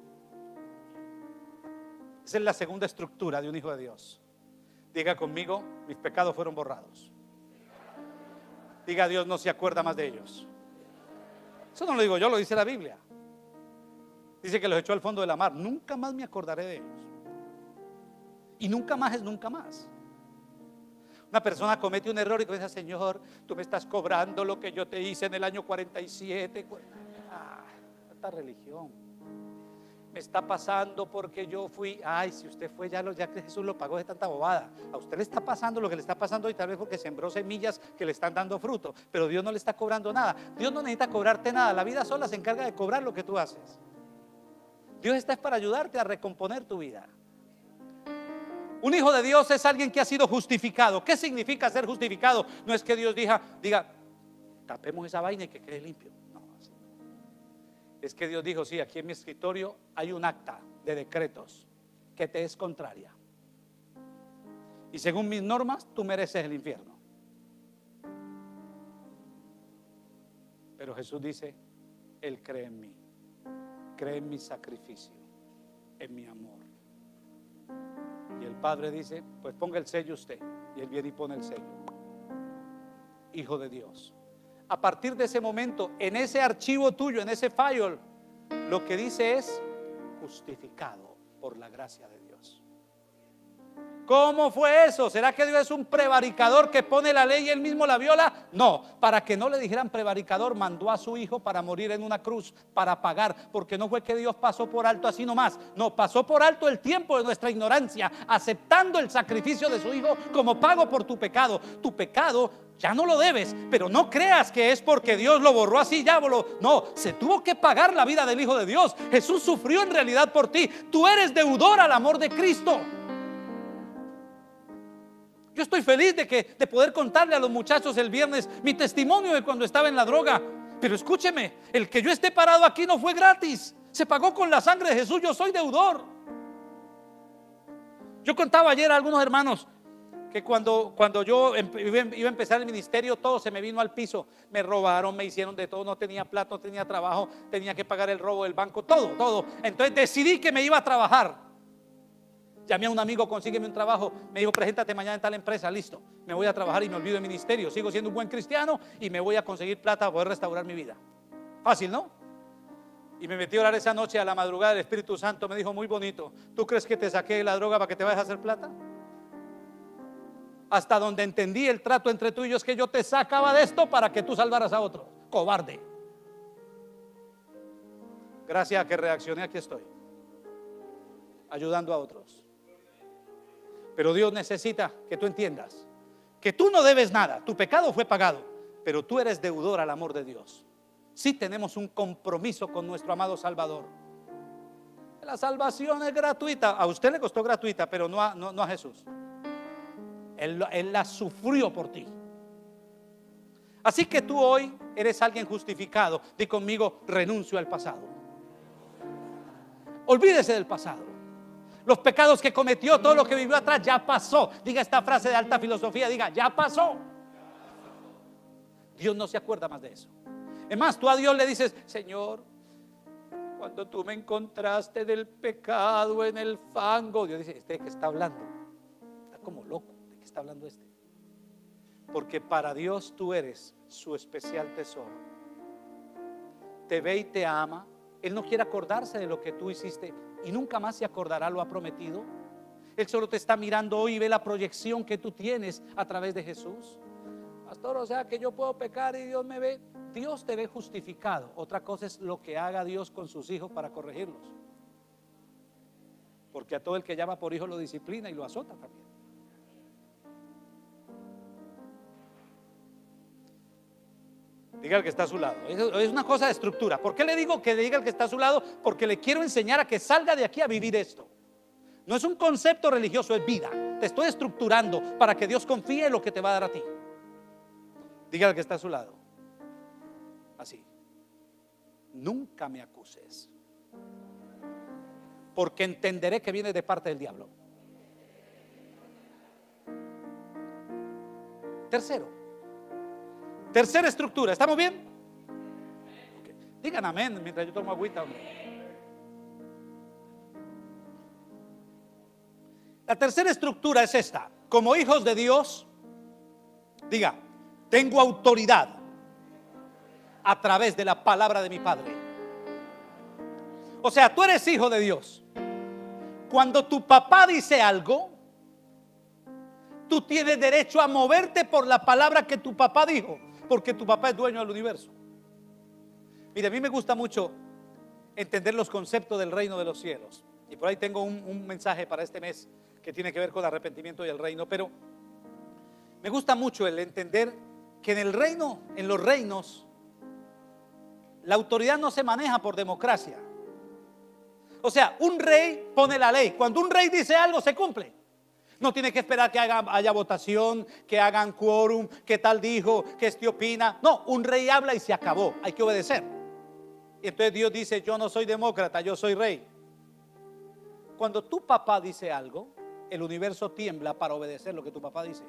Esa es la segunda estructura de un hijo de Dios. Diga conmigo: mis pecados fueron borrados. Diga: Dios no se acuerda más de ellos. Eso no lo digo yo, lo dice la Biblia. Dice que los echó al fondo de la mar. Nunca más me acordaré de ellos. Y nunca más es nunca más. Una persona comete un error y dice: Señor, tú me estás cobrando lo que yo te hice en el año 47. Esta religión me está pasando porque yo fui. Ay, si usted fue, ya que Jesús lo pagó de tanta bobada. A usted le está pasando lo que le está pasando hoy, tal vez porque sembró semillas que le están dando fruto, pero Dios no le está cobrando nada. Dios no necesita cobrarte nada. La vida sola se encarga de cobrar lo que tú haces. Dios está para ayudarte a recomponer tu vida. Un hijo de Dios es alguien que ha sido justificado. ¿Qué significa ser justificado? No es que Dios diga: tapemos esa vaina y que quede limpio. No, así. Es que Dios dijo: sí, aquí en mi escritorio hay un acta de decretos que te es contraria, y según mis normas tú mereces el infierno. Pero Jesús dice: Él cree en mí, cree en mi sacrificio, en mi amor. Y el Padre dice: pues ponga el sello usted. Y Él viene y pone el sello: hijo de Dios. A partir de ese momento, en ese archivo tuyo, en ese file, lo que dice es: justificado por la gracia de Dios. ¿Cómo fue eso? ¿Será que Dios es un prevaricador que pone la ley y él mismo la viola? No, para que no le dijeran prevaricador, mandó a su hijo para morir en una cruz, para pagar, porque no fue que Dios pasó por alto así nomás. No, pasó por alto el tiempo de nuestra ignorancia, aceptando el sacrificio de su hijo como pago por tu pecado. Tu pecado ya no lo debes, pero no creas que es porque Dios lo borró así, no, se tuvo que pagar la vida del Hijo de Dios. Jesús sufrió en realidad por ti. Tú eres deudor al amor de Cristo. Yo estoy feliz de poder contarle a los muchachos el viernes mi testimonio de cuando estaba en la droga. Pero escúcheme, el que yo esté parado aquí no fue gratis, se pagó con la sangre de Jesús. Yo soy deudor. Yo contaba ayer a algunos hermanos que cuando yo iba a empezar el ministerio, todo se me vino al piso. Me robaron, me hicieron de todo, no tenía plata, no tenía trabajo, tenía que pagar el robo del banco, todo. Entonces decidí que me iba a trabajar. Llamé a un amigo, consígueme un trabajo. Me dijo, preséntate mañana en tal empresa. Listo, me voy a trabajar y me olvido del ministerio. Sigo siendo un buen cristiano y me voy a conseguir plata para poder restaurar mi vida. Fácil, ¿no? Y me metí a orar esa noche a la madrugada. El Espíritu Santo me dijo, muy bonito, ¿tú crees que te saqué de la droga para que te vayas a hacer plata? Hasta donde entendí el trato entre tú y yo es que yo te sacaba de esto para que tú salvaras a otro. Cobarde. Gracias a que reaccioné, aquí estoy, ayudando a otros. Pero Dios necesita que tú entiendas que tú no debes nada, tu pecado fue pagado, pero tú eres deudor al amor de Dios. Sí tenemos un compromiso con nuestro amado Salvador. La salvación es gratuita. A usted le costó gratuita, pero no a Jesús. Él la sufrió por ti. Así que tú hoy eres alguien justificado. Di conmigo, renuncio al pasado. Olvídese del pasado. Los pecados que cometió, todo lo que vivió atrás ya pasó. Diga esta frase de alta filosofía, diga, ya pasó. Dios no se acuerda más de eso. Es más, tú a Dios le dices, Señor, cuando tú me encontraste del pecado en el fango, Dios dice, ¿este de qué está hablando? Está como loco, ¿de qué está hablando este? Porque para Dios tú eres su especial tesoro. Te ve y te ama. Él no quiere acordarse de lo que tú hiciste y nunca más se acordará, lo ha prometido. Él solo te está mirando hoy y ve la proyección que tú tienes a través de Jesús. Pastor, o sea que yo puedo pecar y Dios me ve. Dios te ve justificado. Otra cosa es lo que haga Dios con sus hijos para corregirlos. Porque a todo el que llama por hijo lo disciplina y lo azota también. Diga al que está a su lado. Es una cosa de estructura. ¿Por qué le digo que le diga al que está a su lado? Porque le quiero enseñar a que salga de aquí a vivir esto. No es un concepto religioso, es vida. Te estoy estructurando para que Dios confíe en lo que te va a dar a ti. Diga al que está a su lado. Así. Nunca me acuses, porque entenderé que viene de parte del diablo. Tercera estructura. ¿Estamos bien? Okay. Digan amén mientras yo tomo agüita, hombre. La tercera estructura es esta. Como hijos de Dios, diga, tengo autoridad a través de la palabra de mi Padre. O sea, tú eres hijo de Dios. Cuando tu papá dice algo, tú tienes derecho a moverte por la palabra que tu papá dijo, porque tu papá es dueño del universo. Mire, a mí me gusta mucho entender los conceptos del reino de los cielos. Y por ahí tengo un mensaje para este mes que tiene que ver con el arrepentimiento y el reino. Pero me gusta mucho el entender que en el reino, en los reinos, la autoridad no se maneja por democracia. O sea, un rey pone la ley. Cuando un rey dice algo, se cumple. No tiene que esperar que haya votación, que hagan quórum, que tal dijo, que este opina. No, un rey habla y se acabó. Hay que obedecer. Y entonces Dios dice, yo no soy demócrata, yo soy rey. Cuando tu papá dice algo, el universo tiembla para obedecer lo que tu papá dice.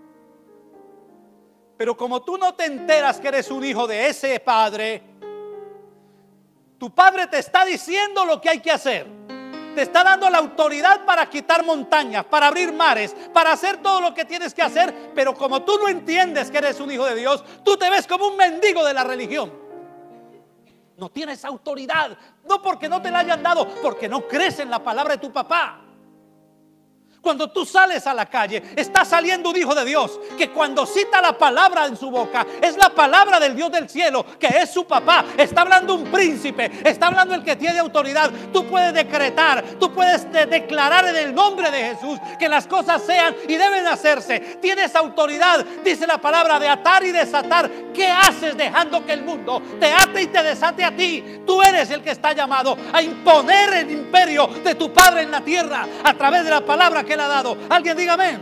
Pero como tú no te enteras que eres un hijo de ese padre, tu padre te está diciendo lo que hay que hacer. Te está dando la autoridad para quitar montañas, para abrir mares, para hacer todo lo que tienes que hacer. Pero como tú no entiendes que eres un hijo de Dios, tú te ves como un mendigo de la religión. No tienes autoridad, no porque no te la hayan dado, porque no crees en la palabra de tu papá. Cuando tú sales a la calle, está saliendo un hijo de Dios que cuando cita la palabra en su boca es la palabra del Dios del cielo, que es su papá. Está hablando un príncipe, está hablando el que tiene autoridad. Tú puedes decretar, tú puedes declarar en el nombre de Jesús que las cosas sean y deben hacerse. Tienes autoridad, dice la palabra, de atar y desatar. ¿Qué haces dejando que el mundo te ate y te desate a ti? Tú eres el que está llamado a imponer el imperio de tu Padre en la tierra a través de la palabra que Él ha dado. Alguien diga amén.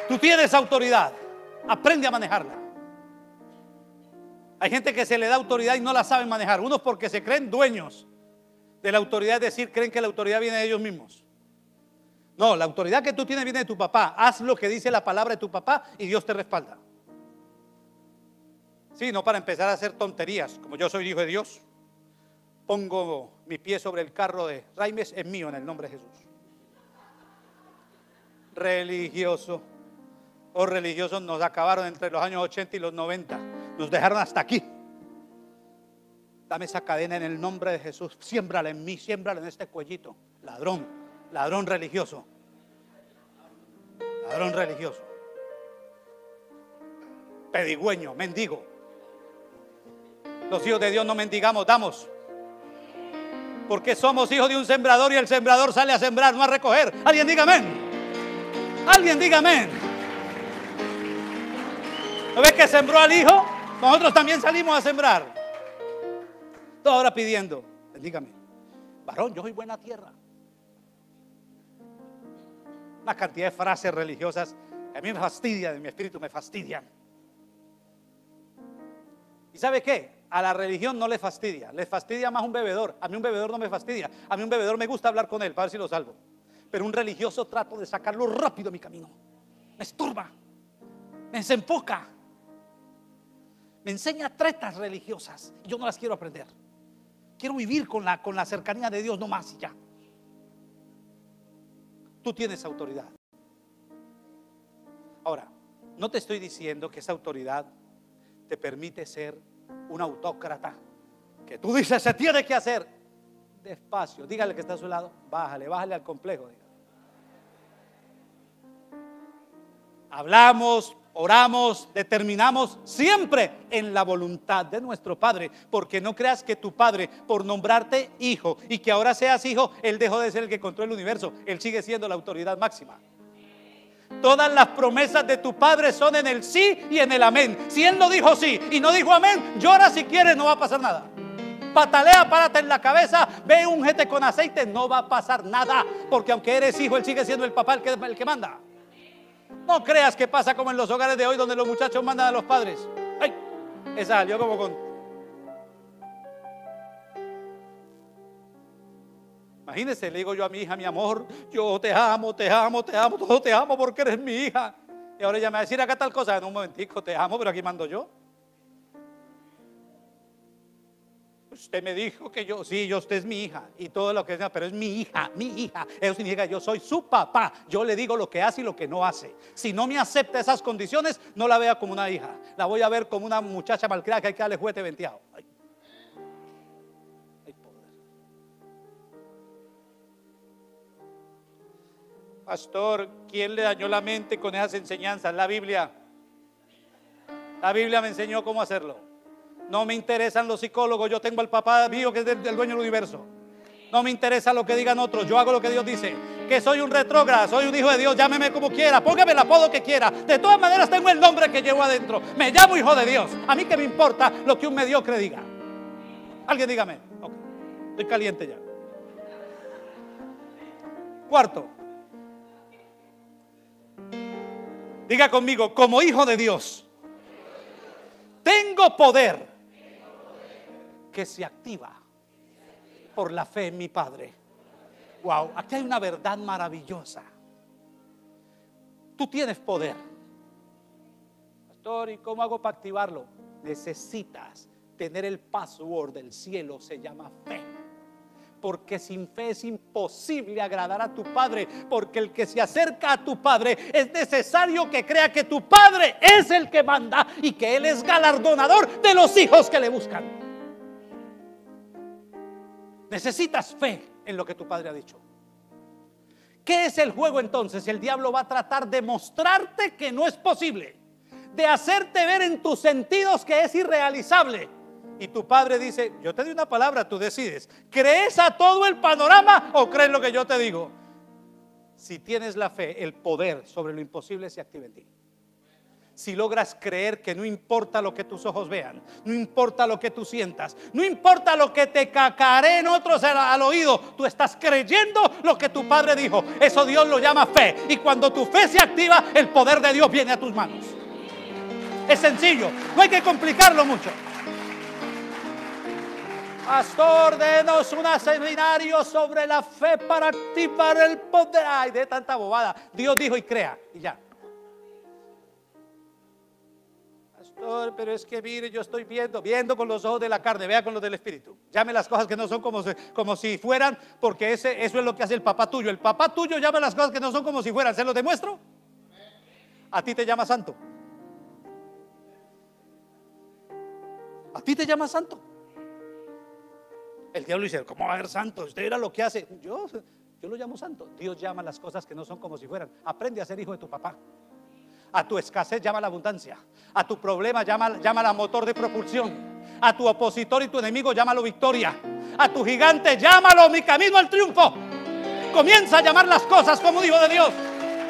Tú tienes autoridad, aprende a manejarla. Hay gente que se le da autoridad y no la saben manejar. Unos porque se creen dueños de la autoridad, es decir, creen que la autoridad viene de ellos mismos. No, la autoridad que tú tienes viene de tu papá. Haz lo que dice la palabra de tu papá y Dios te respalda. Sí, no para empezar a hacer tonterías, como yo soy hijo de Dios. Pongo mi pie sobre el carro de Raimes, es mío en el nombre de Jesús. Religioso. Los religiosos nos acabaron entre los años 80 y los 90. Nos dejaron hasta aquí. Dame esa cadena en el nombre de Jesús. Siémbrala en mí, siémbrala en este cuellito. Ladrón, ladrón religioso. Ladrón religioso. Pedigüeño, mendigo. Los hijos de Dios no mendigamos, damos. Porque somos hijos de un sembrador y el sembrador sale a sembrar, no a recoger. Alguien diga amén. Alguien diga amén. ¿No ves que sembró al hijo? Nosotros también salimos a sembrar. Todo ahora pidiendo. Dígame, varón, yo soy buena tierra. Una cantidad de frases religiosas que a mí me fastidian, de mi espíritu me fastidian. ¿Y sabe qué? A la religión no le fastidia, les fastidia más un bebedor. A mí un bebedor no me fastidia, a mí un bebedor me gusta hablar con él para ver si lo salvo. Pero un religioso trato de sacarlo rápido de mi camino. Me estorba, me desenfoca, me enseña tretas religiosas. Yo no las quiero aprender. Quiero vivir con la cercanía de Dios, no más y ya. Tú tienes autoridad. Ahora, no te estoy diciendo que esa autoridad te permite ser un autócrata, que tú dices se tiene que hacer. Despacio, dígale que está a su lado, bájale al complejo, dígale. Hablamos, oramos, determinamos siempre en la voluntad de nuestro Padre, porque no creas que tu Padre, por nombrarte hijo y que ahora seas hijo, Él dejó de ser el que controla el universo. Él sigue siendo la autoridad máxima. Todas las promesas de tu Padre son en el sí y en el amén. Si Él no dijo sí y no dijo amén, llora si quieres, no va a pasar nada. Patalea, párate en la cabeza, ve, úngete con aceite, no va a pasar nada, porque aunque eres hijo, Él sigue siendo el papá el que manda. No creas que pasa como en los hogares de hoy, donde los muchachos mandan a los padres. Ay, esa salió como con... Imagínese, le digo yo a mi hija, mi amor, yo te amo, todo te amo porque eres mi hija. Y ahora ella me va a decir acá tal cosa. En un momentico, te amo, pero aquí mando yo. Usted me dijo que yo, sí, usted es mi hija y todo lo que sea, pero es mi hija, mi hija. Eso significa que yo soy su papá. Yo le digo lo que hace y lo que no hace. Si no me acepta esas condiciones, no la vea como una hija. La voy a ver como una muchacha malcriada que hay que darle juguete venteado. Ay. Ay, poder. Pastor, ¿quién le dañó la mente con esas enseñanzas? La Biblia. La Biblia me enseñó cómo hacerlo. No me interesan los psicólogos, yo tengo al papá mío que es el dueño del universo. No me interesa lo que digan otros, yo hago lo que Dios dice. Que soy un retrógrado, soy un hijo de Dios, llámeme como quiera, póngame el apodo que quiera. De todas maneras tengo el nombre que llevo adentro. Me llamo hijo de Dios. A mí que me importa lo que un mediocre diga. Alguien dígame. Okay. Estoy caliente ya. Cuarto. Diga conmigo, como hijo de Dios, tengo poder que se activa por la fe en mi Padre. Wow, aquí hay una verdad maravillosa. Tú tienes poder. Pastor, ¿y cómo hago para activarlo? Necesitas tener el password del cielo, se llama fe. Porque sin fe es imposible agradar a tu Padre. Porque el que se acerca a tu Padre es necesario que crea que tu Padre es el que manda y que Él es galardonador de los hijos que le buscan. Necesitas fe en lo que tu Padre ha dicho. ¿Qué es el juego entonces? El diablo va a tratar de mostrarte que no es posible, de hacerte ver en tus sentidos que es irrealizable. Y tu Padre dice, yo te doy una palabra, tú decides. ¿Crees a todo el panorama o crees lo que yo te digo? Si tienes la fe, el poder sobre lo imposible se activa en ti. si logras creer que no importa lo que tus ojos vean, no importa lo que tú sientas, no importa lo que te cacareen otros al oído, tú estás creyendo lo que tu padre dijo. Eso Dios lo llama fe. Y cuando tu fe se activa, el poder de Dios viene a tus manos. Es sencillo, no hay que complicarlo mucho. Pastor, denos un seminario sobre la fe para activar el poder. Ay, de tanta bobada. Dios dijo y crea, y ya. Pastor, pero es que mire, yo estoy viendo con los ojos de la carne, vea con los del espíritu. Llame las cosas que no son como si fueran, porque eso es lo que hace el papá tuyo. El papá tuyo llama las cosas que no son como si fueran. ¿Se lo demuestro? A ti te llama santo. A ti te llama santo. El diablo dice, ¿cómo va a ser santo? Usted era lo que hace. Yo lo llamo santo. Dios llama las cosas que no son como si fueran. Aprende a ser hijo de tu papá. A tu escasez llama la abundancia. A tu problema llámala motor de propulsión. A tu opositor y tu enemigo llámalo victoria. A tu gigante llámalo mi camino al triunfo. Comienza a llamar las cosas como un hijo de Dios.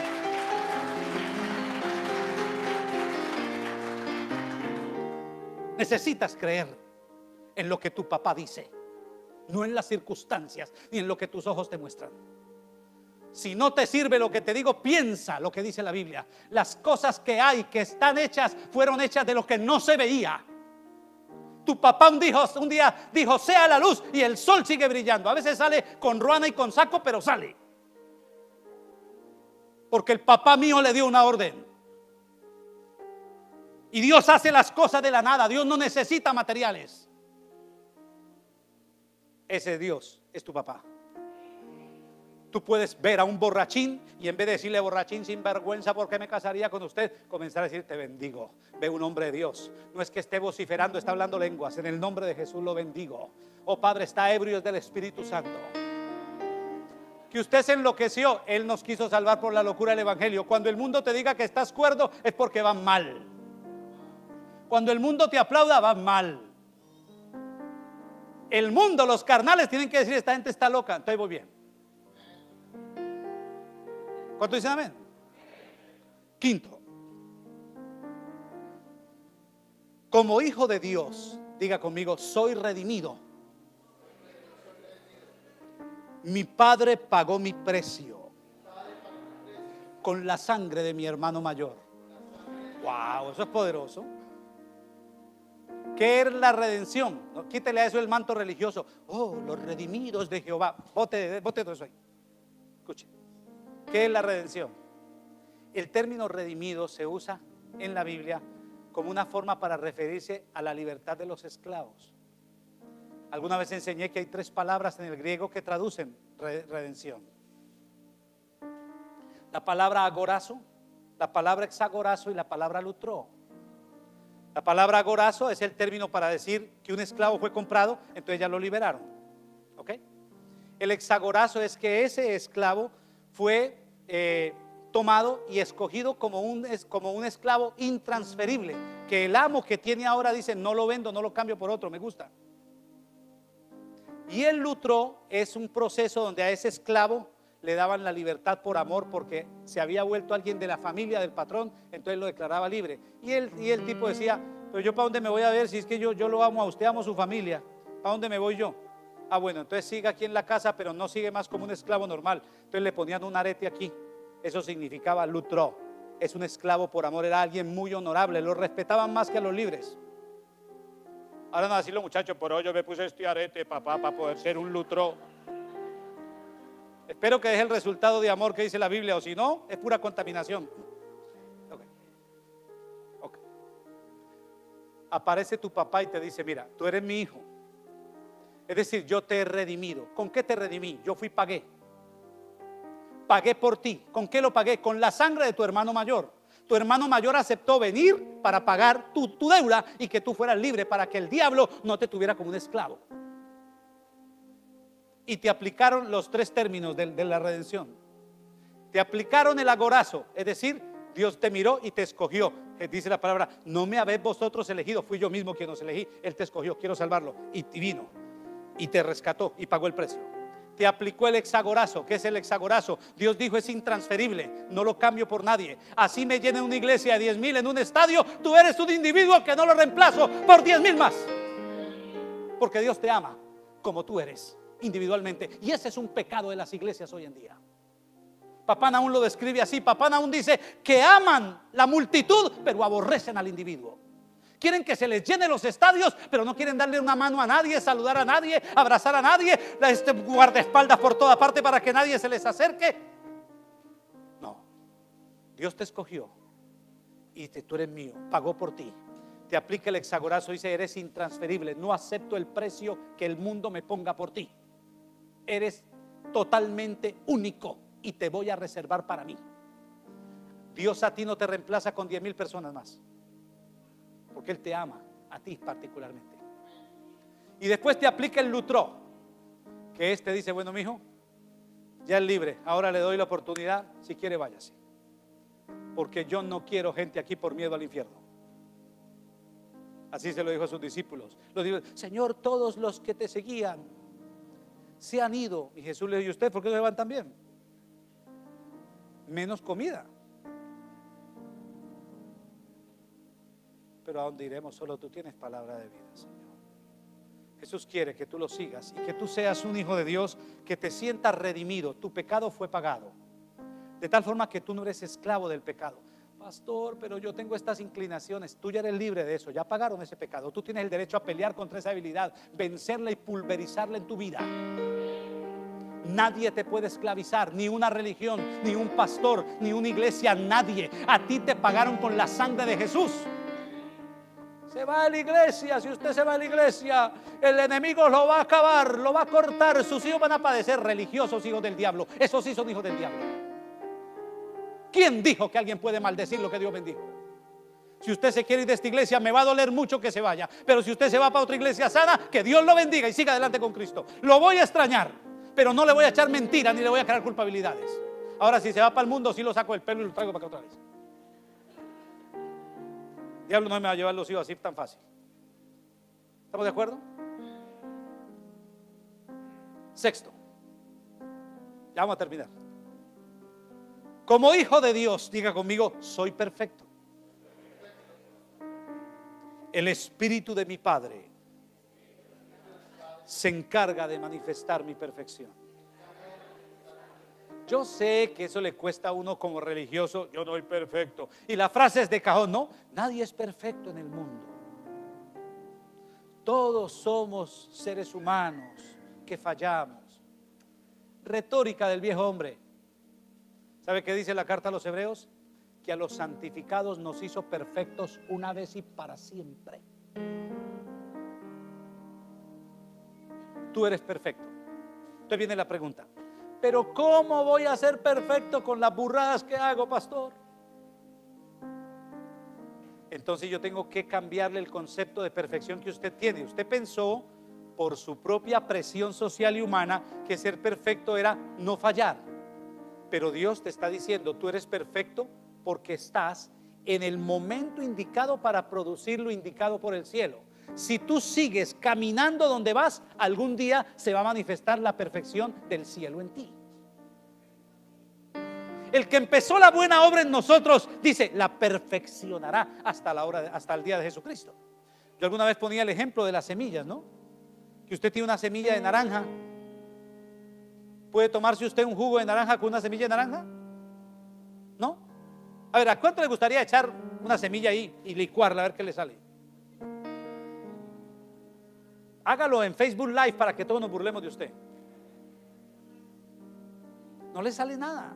Necesitas creer en lo que tu papá dice, no en las circunstancias ni en lo que tus ojos te muestran. Si no te sirve lo que te digo, piensa lo que dice la Biblia. Las cosas que hay, que están hechas, fueron hechas de lo que no se veía. Tu papá un día dijo, sea la luz, y el sol sigue brillando. A veces sale con ruana y con saco, pero sale. Porque el papá mío le dio una orden. Y Dios hace las cosas de la nada. Dios no necesita materiales. Ese Dios es tu papá. Tú puedes ver a un borrachín y en vez de decirle borrachín sin vergüenza, ¿por qué me casaría con usted?, comenzar a decir, te bendigo. Ve un hombre de Dios. No es que esté vociferando, está hablando lenguas. En el nombre de Jesús lo bendigo. Oh Padre, está ebrio del Espíritu Santo. Que usted se enloqueció. Él nos quiso salvar por la locura del Evangelio. Cuando el mundo te diga que estás cuerdo, es porque van mal. Cuando el mundo te aplauda, van mal. El mundo, los carnales tienen que decir, esta gente está loca, entonces voy bien. ¿Cuánto dicen amén? Quinto, como hijo de Dios, diga conmigo, soy redimido. Mi padre pagó mi precio con la sangre de mi hermano mayor. Wow, eso es poderoso. ¿Qué es la redención? No, quítele a eso el manto religioso. Oh, los redimidos de Jehová. Bote todo eso ahí. Escuche. ¿Qué es la redención? El término redimido se usa en la Biblia como una forma para referirse a la libertad de los esclavos. Alguna vez enseñé que hay 3 palabras en el griego que traducen redención. La palabra agorazo, la palabra exagorazo y la palabra lutró. La palabra agorazo es el término para decir que un esclavo fue comprado, entonces ya lo liberaron. ¿Ok? El exagorazo es que ese esclavo fue tomado y escogido como un esclavo intransferible, que el amo que tiene ahora dice, no lo vendo, no lo cambio por otro, me gusta. Y el lutró es un proceso donde a ese esclavo le daban la libertad por amor, porque se había vuelto alguien de la familia del patrón, entonces lo declaraba libre. Y el tipo decía, pero yo para dónde me voy a ver si es que yo lo amo a usted, amo a su familia, ¿para dónde me voy yo? Ah, bueno, entonces siga aquí en la casa, pero no sigue más como un esclavo normal. Entonces le ponían un arete aquí, eso significaba lutró, es un esclavo por amor, era alguien muy honorable, lo respetaban más que a los libres. Ahora no decirlo, muchachos, por hoy yo me puse este arete, papá, para poder ser un lutró. Espero que es el resultado de amor que dice la Biblia, o si no, es pura contaminación. Okay. Aparece tu papá y te dice, mira, tú eres mi hijo. Es decir, yo te he redimido. ¿Con qué te redimí? Yo fui, pagué por ti. ¿Con qué lo pagué? Con la sangre de tu hermano mayor. Tu hermano mayor aceptó venir para pagar tu deuda y que tú fueras libre, para que el diablo no te tuviera como un esclavo. Y te aplicaron los 3 términos de la redención. Te aplicaron el agorazo, es decir, Dios te miró y te escogió. Dice la palabra, no me habéis vosotros elegido, fui yo mismo quien os elegí. Él te escogió, quiero salvarlo. Y vino y te rescató y pagó el precio. te aplicó el hexagorazo. ¿Qué es el hexagorazo? Dios dijo es intransferible, no lo cambio por nadie. Así me llene una iglesia de 10,000 en un estadio, tú eres un individuo que no lo reemplazo por 10,000 más. Porque Dios te ama como tú eres individualmente. Y ese es un pecado de las iglesias hoy en día. Papá Nahum lo describe así. Papá Nahum dice que aman la multitud pero aborrecen al individuo. Quieren que se les llene los estadios, pero no quieren darle una mano a nadie, saludar a nadie, abrazar a nadie, guardaespaldas por toda parte para que nadie se les acerque. No, Dios te escogió y tú eres mío, pagó por ti. Te aplica el hexagorazo, dice eres intransferible, no acepto el precio que el mundo me ponga por ti. Eres totalmente único y te voy a reservar para mí. Dios a ti no te reemplaza con 10,000 personas más, porque Él te ama a ti particularmente. Y después te aplica el lutró, que dice, bueno, mijo, ya es libre, ahora le doy la oportunidad, si quiere váyase, porque yo no quiero gente aquí por miedo al infierno. Así se lo dijo a sus discípulos. Los dijo, Señor, todos los que te seguían se han ido. Y Jesús le dijo, ¿y usted por qué no se van también? Menos comida. Pero a dónde iremos, solo tú tienes palabra de vida, Señor. Jesús quiere que tú lo sigas y que tú seas un hijo de Dios, que te sientas redimido. Tu pecado fue pagado, de tal forma que tú no eres esclavo del pecado. Pastor, pero yo tengo estas inclinaciones. Tú ya eres libre de eso, ya pagaron ese pecado. Tú tienes el derecho a pelear contra esa habilidad, vencerla y pulverizarla en tu vida. Nadie te puede esclavizar, ni una religión, ni un pastor, ni una iglesia, nadie. A ti te pagaron con la sangre de Jesús. Se va a la iglesia, si usted se va a la iglesia, el enemigo lo va a acabar, lo va a cortar, sus hijos van a padecer. Religiosos, hijos del diablo, esos sí son hijos del diablo. ¿Quién dijo que alguien puede maldecir lo que Dios bendijo? Si usted se quiere ir de esta iglesia, me va a doler mucho que se vaya, pero si usted se va para otra iglesia sana, que Dios lo bendiga y siga adelante con Cristo. Lo voy a extrañar, pero no le voy a echar mentiras ni le voy a crear culpabilidades. Ahora, si se va para el mundo, sí lo saco del pelo y lo traigo para acá otra vez. El diablo no me va a llevar los hijos así tan fácil. ¿Estamos de acuerdo? Sexto, ya vamos a terminar. Como hijo de Dios, diga conmigo, soy perfecto. El Espíritu de mi Padre se encarga de manifestar mi perfección. Yo sé que eso le cuesta a uno como religioso, yo no soy perfecto. Y la frase es de cajón, no, nadie es perfecto en el mundo. Todos somos seres humanos que fallamos. Retórica del viejo hombre. ¿Sabe qué dice la carta a los Hebreos? Que a los santificados nos hizo perfectos una vez y para siempre. Tú eres perfecto. Entonces viene la pregunta, pero ¿cómo voy a ser perfecto con las burradas que hago, pastor? Entonces yo tengo que cambiarle el concepto de perfección que usted tiene. Usted pensó por su propia presión social y humana que ser perfecto era no fallar. Pero Dios te está diciendo, tú eres perfecto porque estás en el momento indicado para producir lo indicado por el cielo. Si tú sigues caminando donde vas, algún día se va a manifestar la perfección del cielo en ti. El que empezó la buena obra en nosotros, dice, la perfeccionará hasta el día de Jesucristo. Yo alguna vez ponía el ejemplo de las semillas, ¿no? Que usted tiene una semilla de naranja. ¿Puede tomarse usted un jugo de naranja con una semilla de naranja? ¿No? A ver, ¿a cuánto le gustaría echar una semilla ahí y licuarla a ver qué le sale? Hágalo en Facebook Live para que todos nos burlemos de usted. No le sale nada.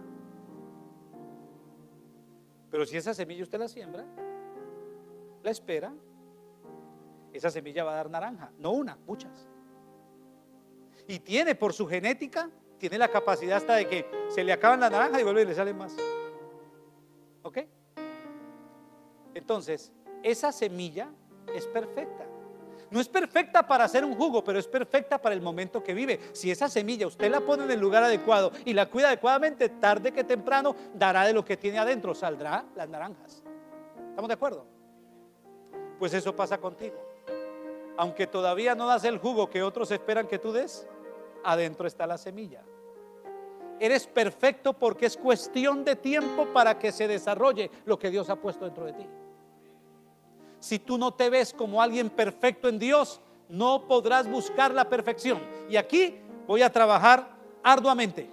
Pero si esa semilla usted la siembra, la espera, esa semilla va a dar naranja. No una, muchas. Y tiene por su genética, tiene la capacidad hasta de que se le acaban las naranjas y vuelve y le salen más. ¿Ok? Entonces, esa semilla es perfecta. No es perfecta para hacer un jugo, pero es perfecta para el momento que vive. Si esa semilla usted la pone en el lugar adecuado y la cuida adecuadamente, tarde que temprano dará de lo que tiene adentro, saldrá las naranjas. ¿Estamos de acuerdo? Pues eso pasa contigo. Aunque todavía no das el jugo que otros esperan que tú des, adentro está la semilla. Eres perfecto porque es cuestión de tiempo para que se desarrolle lo que Dios ha puesto dentro de ti. Si tú no te ves como alguien perfecto en Dios, no podrás buscar la perfección. Y aquí voy a trabajar arduamente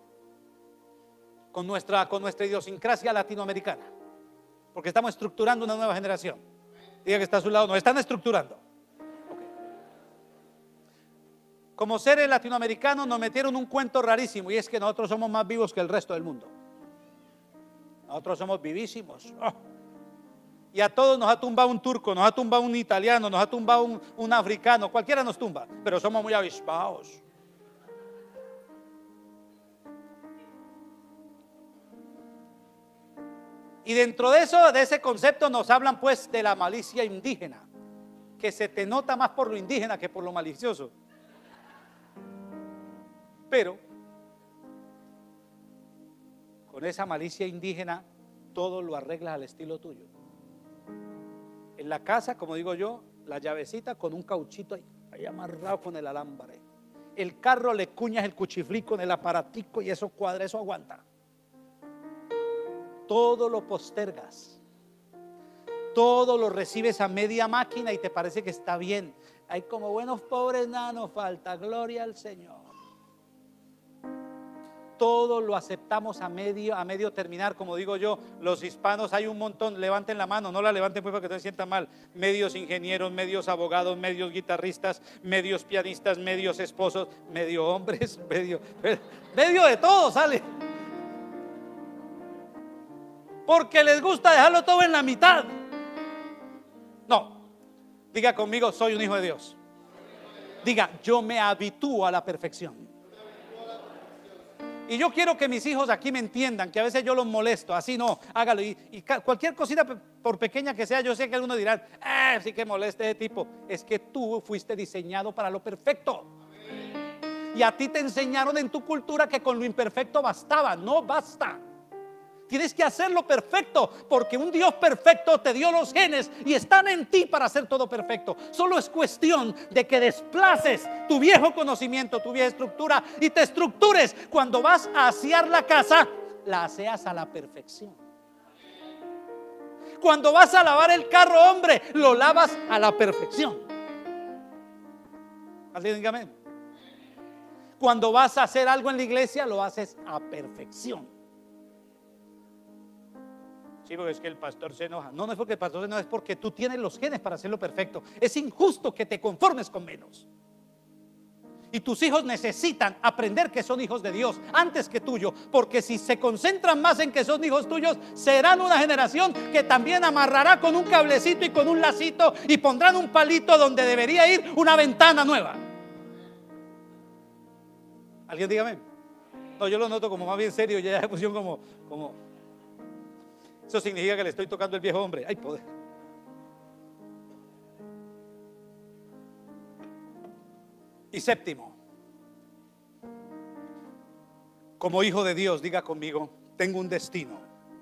con nuestra idiosincrasia latinoamericana, porque estamos estructurando una nueva generación. Diga que está a su lado, nos están estructurando. Okay. Como seres latinoamericanos nos metieron un cuento rarísimo, y es que nosotros somos más vivos que el resto del mundo. Nosotros somos vivísimos. Y a todos nos ha tumbado un turco, nos ha tumbado un italiano, nos ha tumbado un africano, cualquiera nos tumba, pero somos muy avispados. Y dentro de eso, de ese concepto, nos hablan pues de la malicia indígena, que se te nota más por lo indígena que por lo malicioso. Pero con esa malicia indígena todo lo arreglas al estilo tuyo. En la casa, como digo yo, la llavecita con un cauchito ahí amarrado con el alambre. El carro le cuñas el cuchiflí con el aparatico y eso cuadra, eso aguanta. Todo lo postergas, todo lo recibes a media máquina y te parece que está bien. Hay como buenos pobres nada nos falta, gloria al Señor. Todo lo aceptamos a medio terminar, como digo yo. Los hispanos hay un montón, levanten la mano, no la levanten pues para que no se sientan mal. Medios ingenieros, medios abogados, medios guitarristas, medios pianistas, medios esposos, medio hombres, medio de todo sale. Porque les gusta dejarlo todo en la mitad. No, diga conmigo, soy un hijo de Dios. Diga, yo me habitúo a la perfección. Y yo quiero que mis hijos aquí me entiendan, que a veces yo los molesto, así no, hágalo. Y cualquier cosita, por pequeña que sea, yo sé que algunos dirán, sí que moleste ese tipo. Es que tú fuiste diseñado para lo perfecto. Y a ti te enseñaron en tu cultura que con lo imperfecto bastaba, no basta. Tienes que hacerlo perfecto, porque un Dios perfecto te dio los genes y están en ti para hacer todo perfecto. Solo es cuestión de que desplaces tu viejo conocimiento, tu vieja estructura y te estructures. Cuando vas a asear la casa, la aseas a la perfección. Cuando vas a lavar el carro, hombre, lo lavas a la perfección. Así dígame. Cuando vas a hacer algo en la iglesia, lo haces a perfección. Sí, porque es que el pastor se enoja. No es porque el pastor se enoja, es porque tú tienes los genes para hacerlo perfecto. Es injusto que te conformes con menos. Y tus hijos necesitan aprender que son hijos de Dios antes que tuyo, porque si se concentran más en que son hijos tuyos, serán una generación que también amarrará con un cablecito y con un lacito y pondrán un palito donde debería ir una ventana nueva. ¿Alguien dígame? No, yo lo noto como más bien serio, ya se pusieron como eso significa que le estoy tocando el viejo hombre. ¡Ay, poder! Y séptimo, como hijo de Dios, diga conmigo, tengo un destino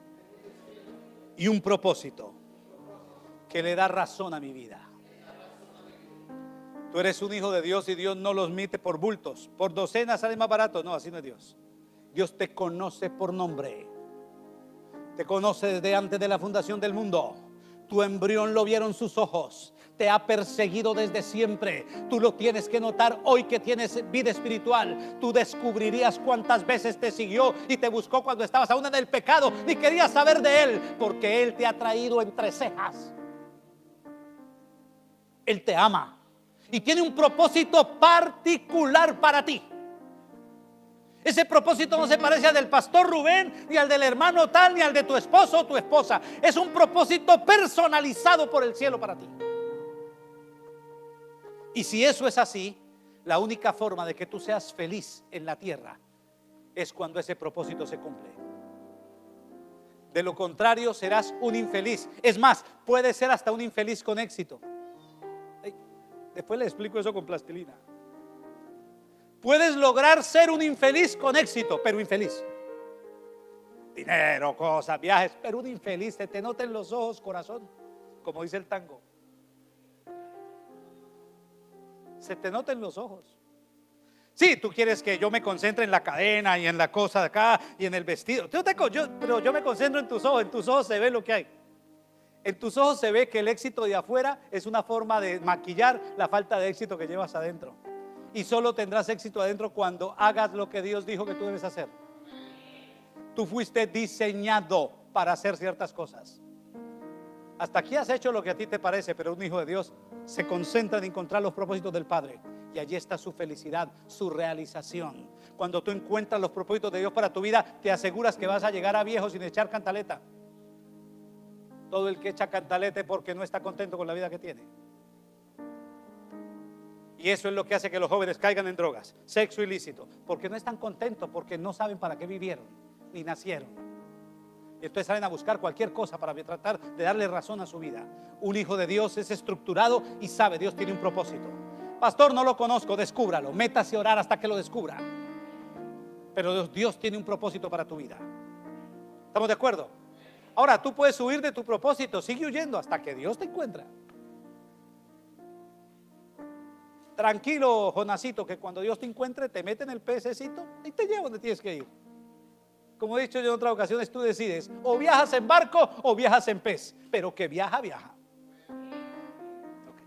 y un propósito que le da razón a mi vida. Tú eres un hijo de Dios y Dios no los mide por bultos, por docenas sale más barato. No, así no es Dios. Dios te conoce por nombre. Te conoce desde antes de la fundación del mundo. Tu embrión lo vieron sus ojos. Te ha perseguido desde siempre. Tú lo tienes que notar hoy que tienes vida espiritual. Tú descubrirías cuántas veces te siguió y te buscó cuando estabas aún en el pecado, ni querías saber de Él, porque Él te ha traído entre cejas. Él te ama y tiene un propósito particular para ti. Ese propósito no se parece al del pastor Rubén, ni al del hermano tal, ni al de tu esposo o tu esposa. Es un propósito personalizado por el cielo para ti. Y si eso es así, la única forma de que tú seas feliz en la tierra es cuando ese propósito se cumple. De lo contrario, serás un infeliz. Es más, puedes ser hasta un infeliz con éxito. Después le explico eso con plastilina. Puedes lograr ser un infeliz con éxito, pero infeliz. Dinero, cosas, viajes, pero un infeliz. Se te nota en los ojos, corazón, como dice el tango. Se te nota en los ojos. Sí, tú quieres que yo me concentre en la cadena y en la cosa de acá y en el vestido. Pero yo me concentro en tus ojos. En tus ojos se ve lo que hay. En tus ojos se ve que el éxito de afuera es una forma de maquillar la falta de éxito que llevas adentro. Y solo tendrás éxito adentro cuando hagas lo que Dios dijo que tú debes hacer. Tú fuiste diseñado para hacer ciertas cosas. Hasta aquí has hecho lo que a ti te parece, pero un hijo de Dios se concentra en encontrar los propósitos del Padre. Y allí está su felicidad, su realización. Cuando tú encuentras los propósitos de Dios para tu vida, te aseguras que vas a llegar a viejo sin echar cantaleta. Todo el que echa cantaleta es porque no está contento con la vida que tiene. Y eso es lo que hace que los jóvenes caigan en drogas, sexo ilícito, porque no están contentos, porque no saben para qué vivieron ni nacieron. Y entonces salen a buscar cualquier cosa para tratar de darle razón a su vida. Un hijo de Dios es estructurado y sabe, Dios tiene un propósito. Pastor, no lo conozco, descúbralo, métase a orar hasta que lo descubra. Pero Dios tiene un propósito para tu vida. ¿Estamos de acuerdo? Ahora tú puedes huir de tu propósito, sigue huyendo hasta que Dios te encuentra. Tranquilo, Jonasito, que cuando Dios te encuentre te mete en el pececito y te lleva donde tienes que ir. Como he dicho yo en otras ocasiones, tú decides, o viajas en barco o viajas en pez, pero que viaja, viaja. Okay.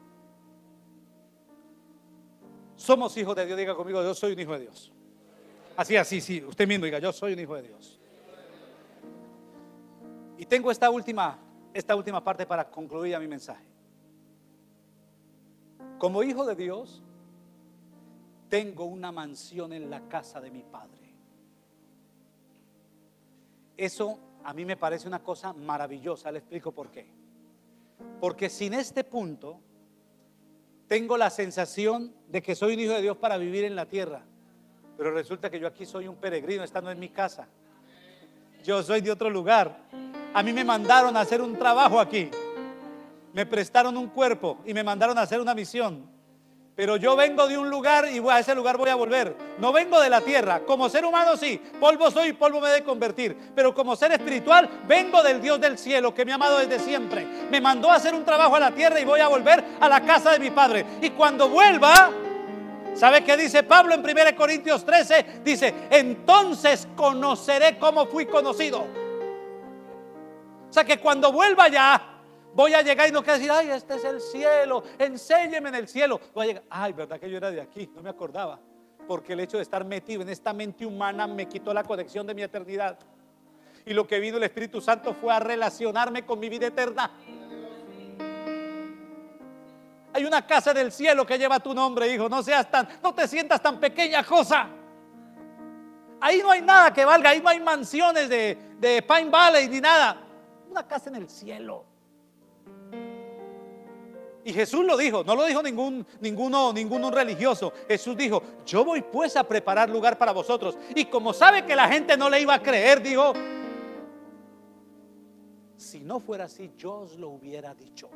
Somos hijos de Dios, diga conmigo, yo soy un hijo de Dios. Así, sí, usted mismo diga, yo soy un hijo de Dios. Y tengo esta última parte para concluir ya mi mensaje. Como hijo de Dios, tengo una mansión en la casa de mi Padre. Eso a mí me parece una cosa maravillosa. Le explico por qué. Porque sin este punto tengo la sensación de que soy un hijo de Dios para vivir en la tierra, pero resulta que yo aquí soy un peregrino, esta no es mi casa. Yo soy de otro lugar. A mí me mandaron a hacer un trabajo aquí, me prestaron un cuerpo y me mandaron a hacer una misión. Pero yo vengo de un lugar y a ese lugar voy a volver. No vengo de la tierra. Como ser humano sí, polvo soy y polvo me he de convertir. Pero como ser espiritual vengo del Dios del cielo que me ha amado desde siempre. Me mandó a hacer un trabajo a la tierra y voy a volver a la casa de mi Padre. Y cuando vuelva, ¿sabe qué dice Pablo en 1 Corintios 13? Dice, entonces conoceré cómo fui conocido. O sea que cuando vuelva ya voy a llegar y no quiero decir, ay, este es el cielo, enséñeme en el cielo. Voy a llegar, ay, verdad que yo era de aquí, no me acordaba. Porque el hecho de estar metido en esta mente humana me quitó la conexión de mi eternidad. Y lo que vino el Espíritu Santo fue a relacionarme con mi vida eterna. Hay una casa del cielo que lleva tu nombre, hijo. No te sientas tan pequeña cosa. Ahí no hay nada que valga, ahí no hay mansiones de Pine Valley ni nada. Una casa en el cielo. Y Jesús lo dijo, no lo dijo ninguno religioso. Jesús dijo, yo voy pues a preparar lugar para vosotros. Y como sabe que la gente no le iba a creer, dijo, si no fuera así, yo os lo hubiera dicho.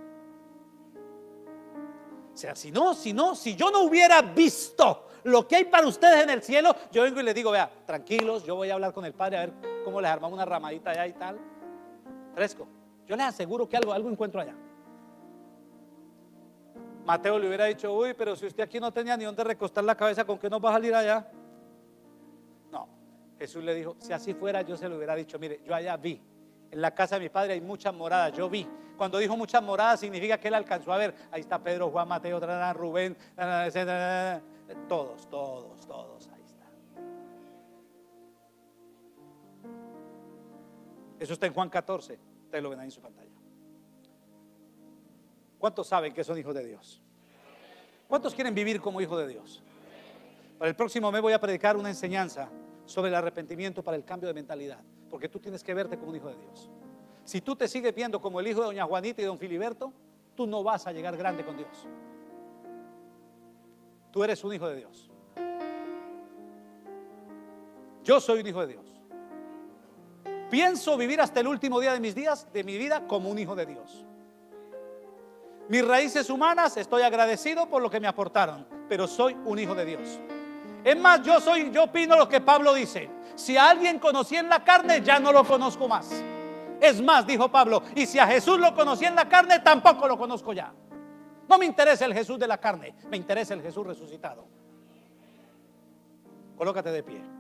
O sea, si yo no hubiera visto lo que hay para ustedes en el cielo, yo vengo y les digo, vea, tranquilos, yo voy a hablar con el Padre a ver cómo les armamos una ramadita allá y tal. Fresco, yo les aseguro que algo encuentro allá. Mateo le hubiera dicho, uy, pero si usted aquí no tenía ni dónde recostar la cabeza, ¿con qué nos va a salir allá? No, Jesús le dijo, si así fuera yo se lo hubiera dicho, mire, yo allá vi, en la casa de mi Padre hay muchas moradas, yo vi. Cuando dijo muchas moradas significa que él alcanzó a ver, ahí está Pedro, Juan, Mateo, Rubén, todos, ahí está. Eso está en Juan 14, ustedes lo ven ahí en su pantalla. ¿Cuántos saben que son hijos de Dios? ¿Cuántos quieren vivir como hijos de Dios? Para el próximo mes voy a predicar una enseñanza sobre el arrepentimiento para el cambio de mentalidad, porque tú tienes que verte como un hijo de Dios. Si tú te sigues viendo como el hijo de doña Juanita y don Filiberto, tú no vas a llegar grande con Dios. Tú eres un hijo de Dios. Yo soy un hijo de Dios. Pienso vivir hasta el último día de mi vida como un hijo de Dios. Mis raíces humanas, estoy agradecido por lo que me aportaron, pero soy un hijo de Dios. Es más, yo opino lo que Pablo dice. Si a alguien conocí en la carne, ya no lo conozco más. Es más, dijo Pablo, y si a Jesús lo conocí en la carne, tampoco lo conozco ya. No me interesa el Jesús de la carne, me interesa el Jesús resucitado. Colócate de pie.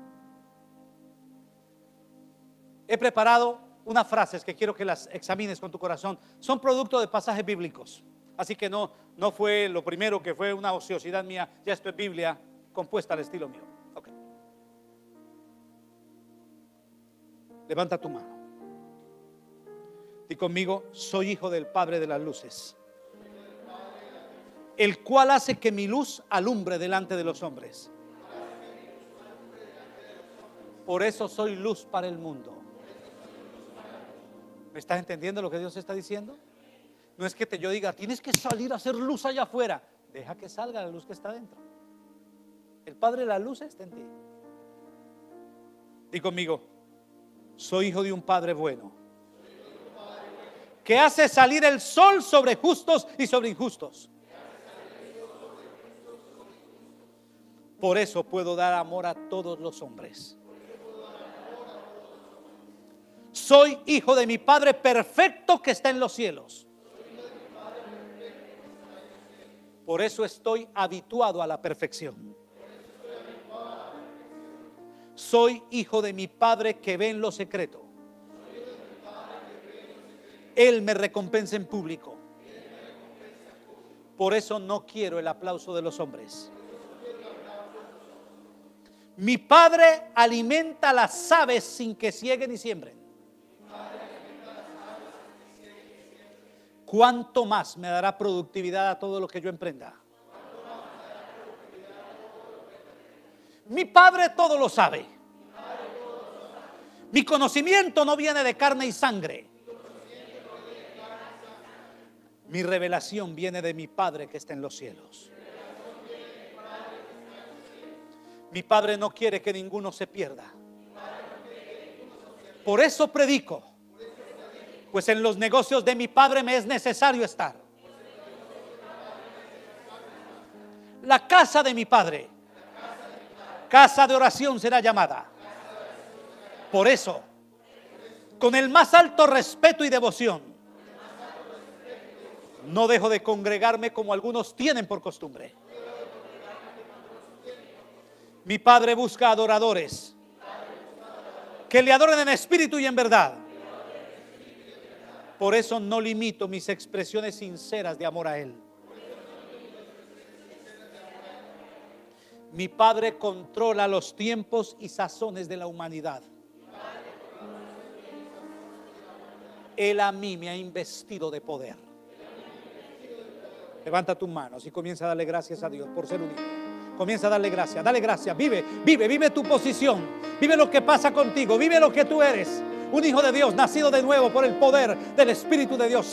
He preparado unas frases que quiero que las examines con tu corazón. Son producto de pasajes bíblicos. Así que no fue lo primero que fue una ociosidad mía. Ya esto es Biblia compuesta al estilo mío. Okay. Levanta tu mano. Di conmigo: soy hijo del Padre de las luces, el cual hace que mi luz alumbre delante de los hombres. Por eso soy luz para el mundo. ¿Me estás entendiendo lo que Dios está diciendo? No es que yo diga, tienes que salir a hacer luz allá afuera. Deja que salga la luz que está dentro. El Padre de la luz está en ti. Di conmigo: soy hijo de un Padre bueno, que hace salir el sol sobre justos y sobre injustos. Por eso puedo dar amor a todos los hombres. Soy hijo de mi Padre perfecto que está en los cielos. Por eso estoy habituado a la perfección. Soy hijo de mi Padre que ve en lo secreto. Él me recompensa en público. Por eso no quiero el aplauso de los hombres. Mi Padre alimenta las aves sin que cieguen y siembren. ¿Cuánto más me dará productividad a todo lo que yo emprenda? Mi Padre todo lo sabe. Mi conocimiento no viene de carne y sangre. Mi revelación viene de mi Padre que está en los cielos. Mi Padre no quiere que ninguno se pierda. Por eso predico. Pues en los negocios de mi Padre me es necesario estar. La casa de mi Padre, casa de oración será llamada. Por eso, con el más alto respeto y devoción, no dejo de congregarme como algunos tienen por costumbre. Mi Padre busca adoradores que le adoren en espíritu y en verdad. Por eso no limito mis expresiones sinceras de amor a Él. Mi Padre controla los tiempos y sazones de la humanidad. Él a mí me ha investido de poder. Levanta tus manos y comienza a darle gracias a Dios por ser un hijo. Comienza a darle gracias, dale gracias. Vive tu posición. Vive lo que pasa contigo. Vive lo que tú eres. Un hijo de Dios, nacido de nuevo por el poder del Espíritu de Dios.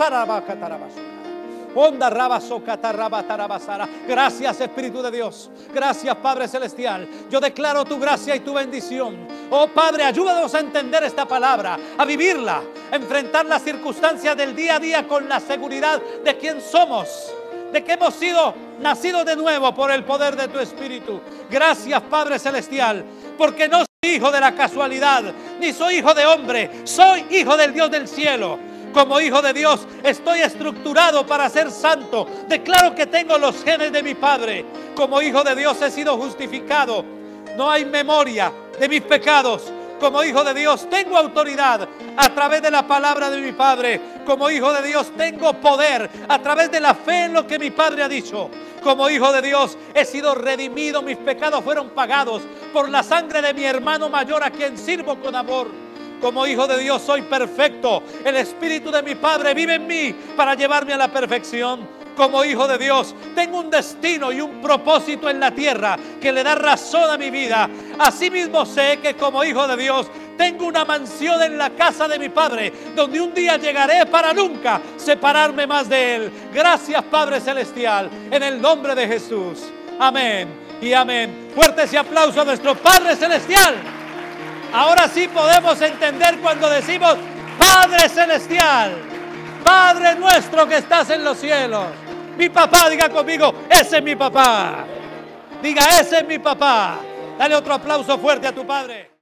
Gracias, Espíritu de Dios. Gracias, Padre Celestial. Yo declaro tu gracia y tu bendición. Oh Padre, ayúdanos a entender esta palabra, a vivirla, a enfrentar las circunstancias del día a día con la seguridad de quién somos, de que hemos sido nacidos de nuevo por el poder de tu Espíritu. Gracias, Padre Celestial, porque no soy hijo de la casualidad, ni soy hijo de hombre, soy hijo del Dios del cielo. Como hijo de Dios estoy estructurado para ser santo. Declaro que tengo los genes de mi Padre. Como hijo de Dios he sido justificado. No hay memoria de mis pecados. Como hijo de Dios tengo autoridad a través de la palabra de mi Padre. Como hijo de Dios tengo poder a través de la fe en lo que mi Padre ha dicho. Como hijo de Dios he sido redimido. Mis pecados fueron pagados por la sangre de mi hermano mayor, a quien sirvo con amor. Como hijo de Dios soy perfecto. El Espíritu de mi Padre vive en mí para llevarme a la perfección. Como hijo de Dios tengo un destino y un propósito en la tierra que le da razón a mi vida. Asimismo sé que como hijo de Dios tengo una mansión en la casa de mi Padre, donde un día llegaré para nunca separarme más de Él. Gracias, Padre Celestial, en el nombre de Jesús. Amén y amén. Fuertes y aplausos a nuestro Padre Celestial. Ahora sí podemos entender cuando decimos: Padre Celestial, Padre nuestro que estás en los cielos. Mi papá, diga conmigo: ese es mi papá. Diga: ese es mi papá. Dale otro aplauso fuerte a tu Padre.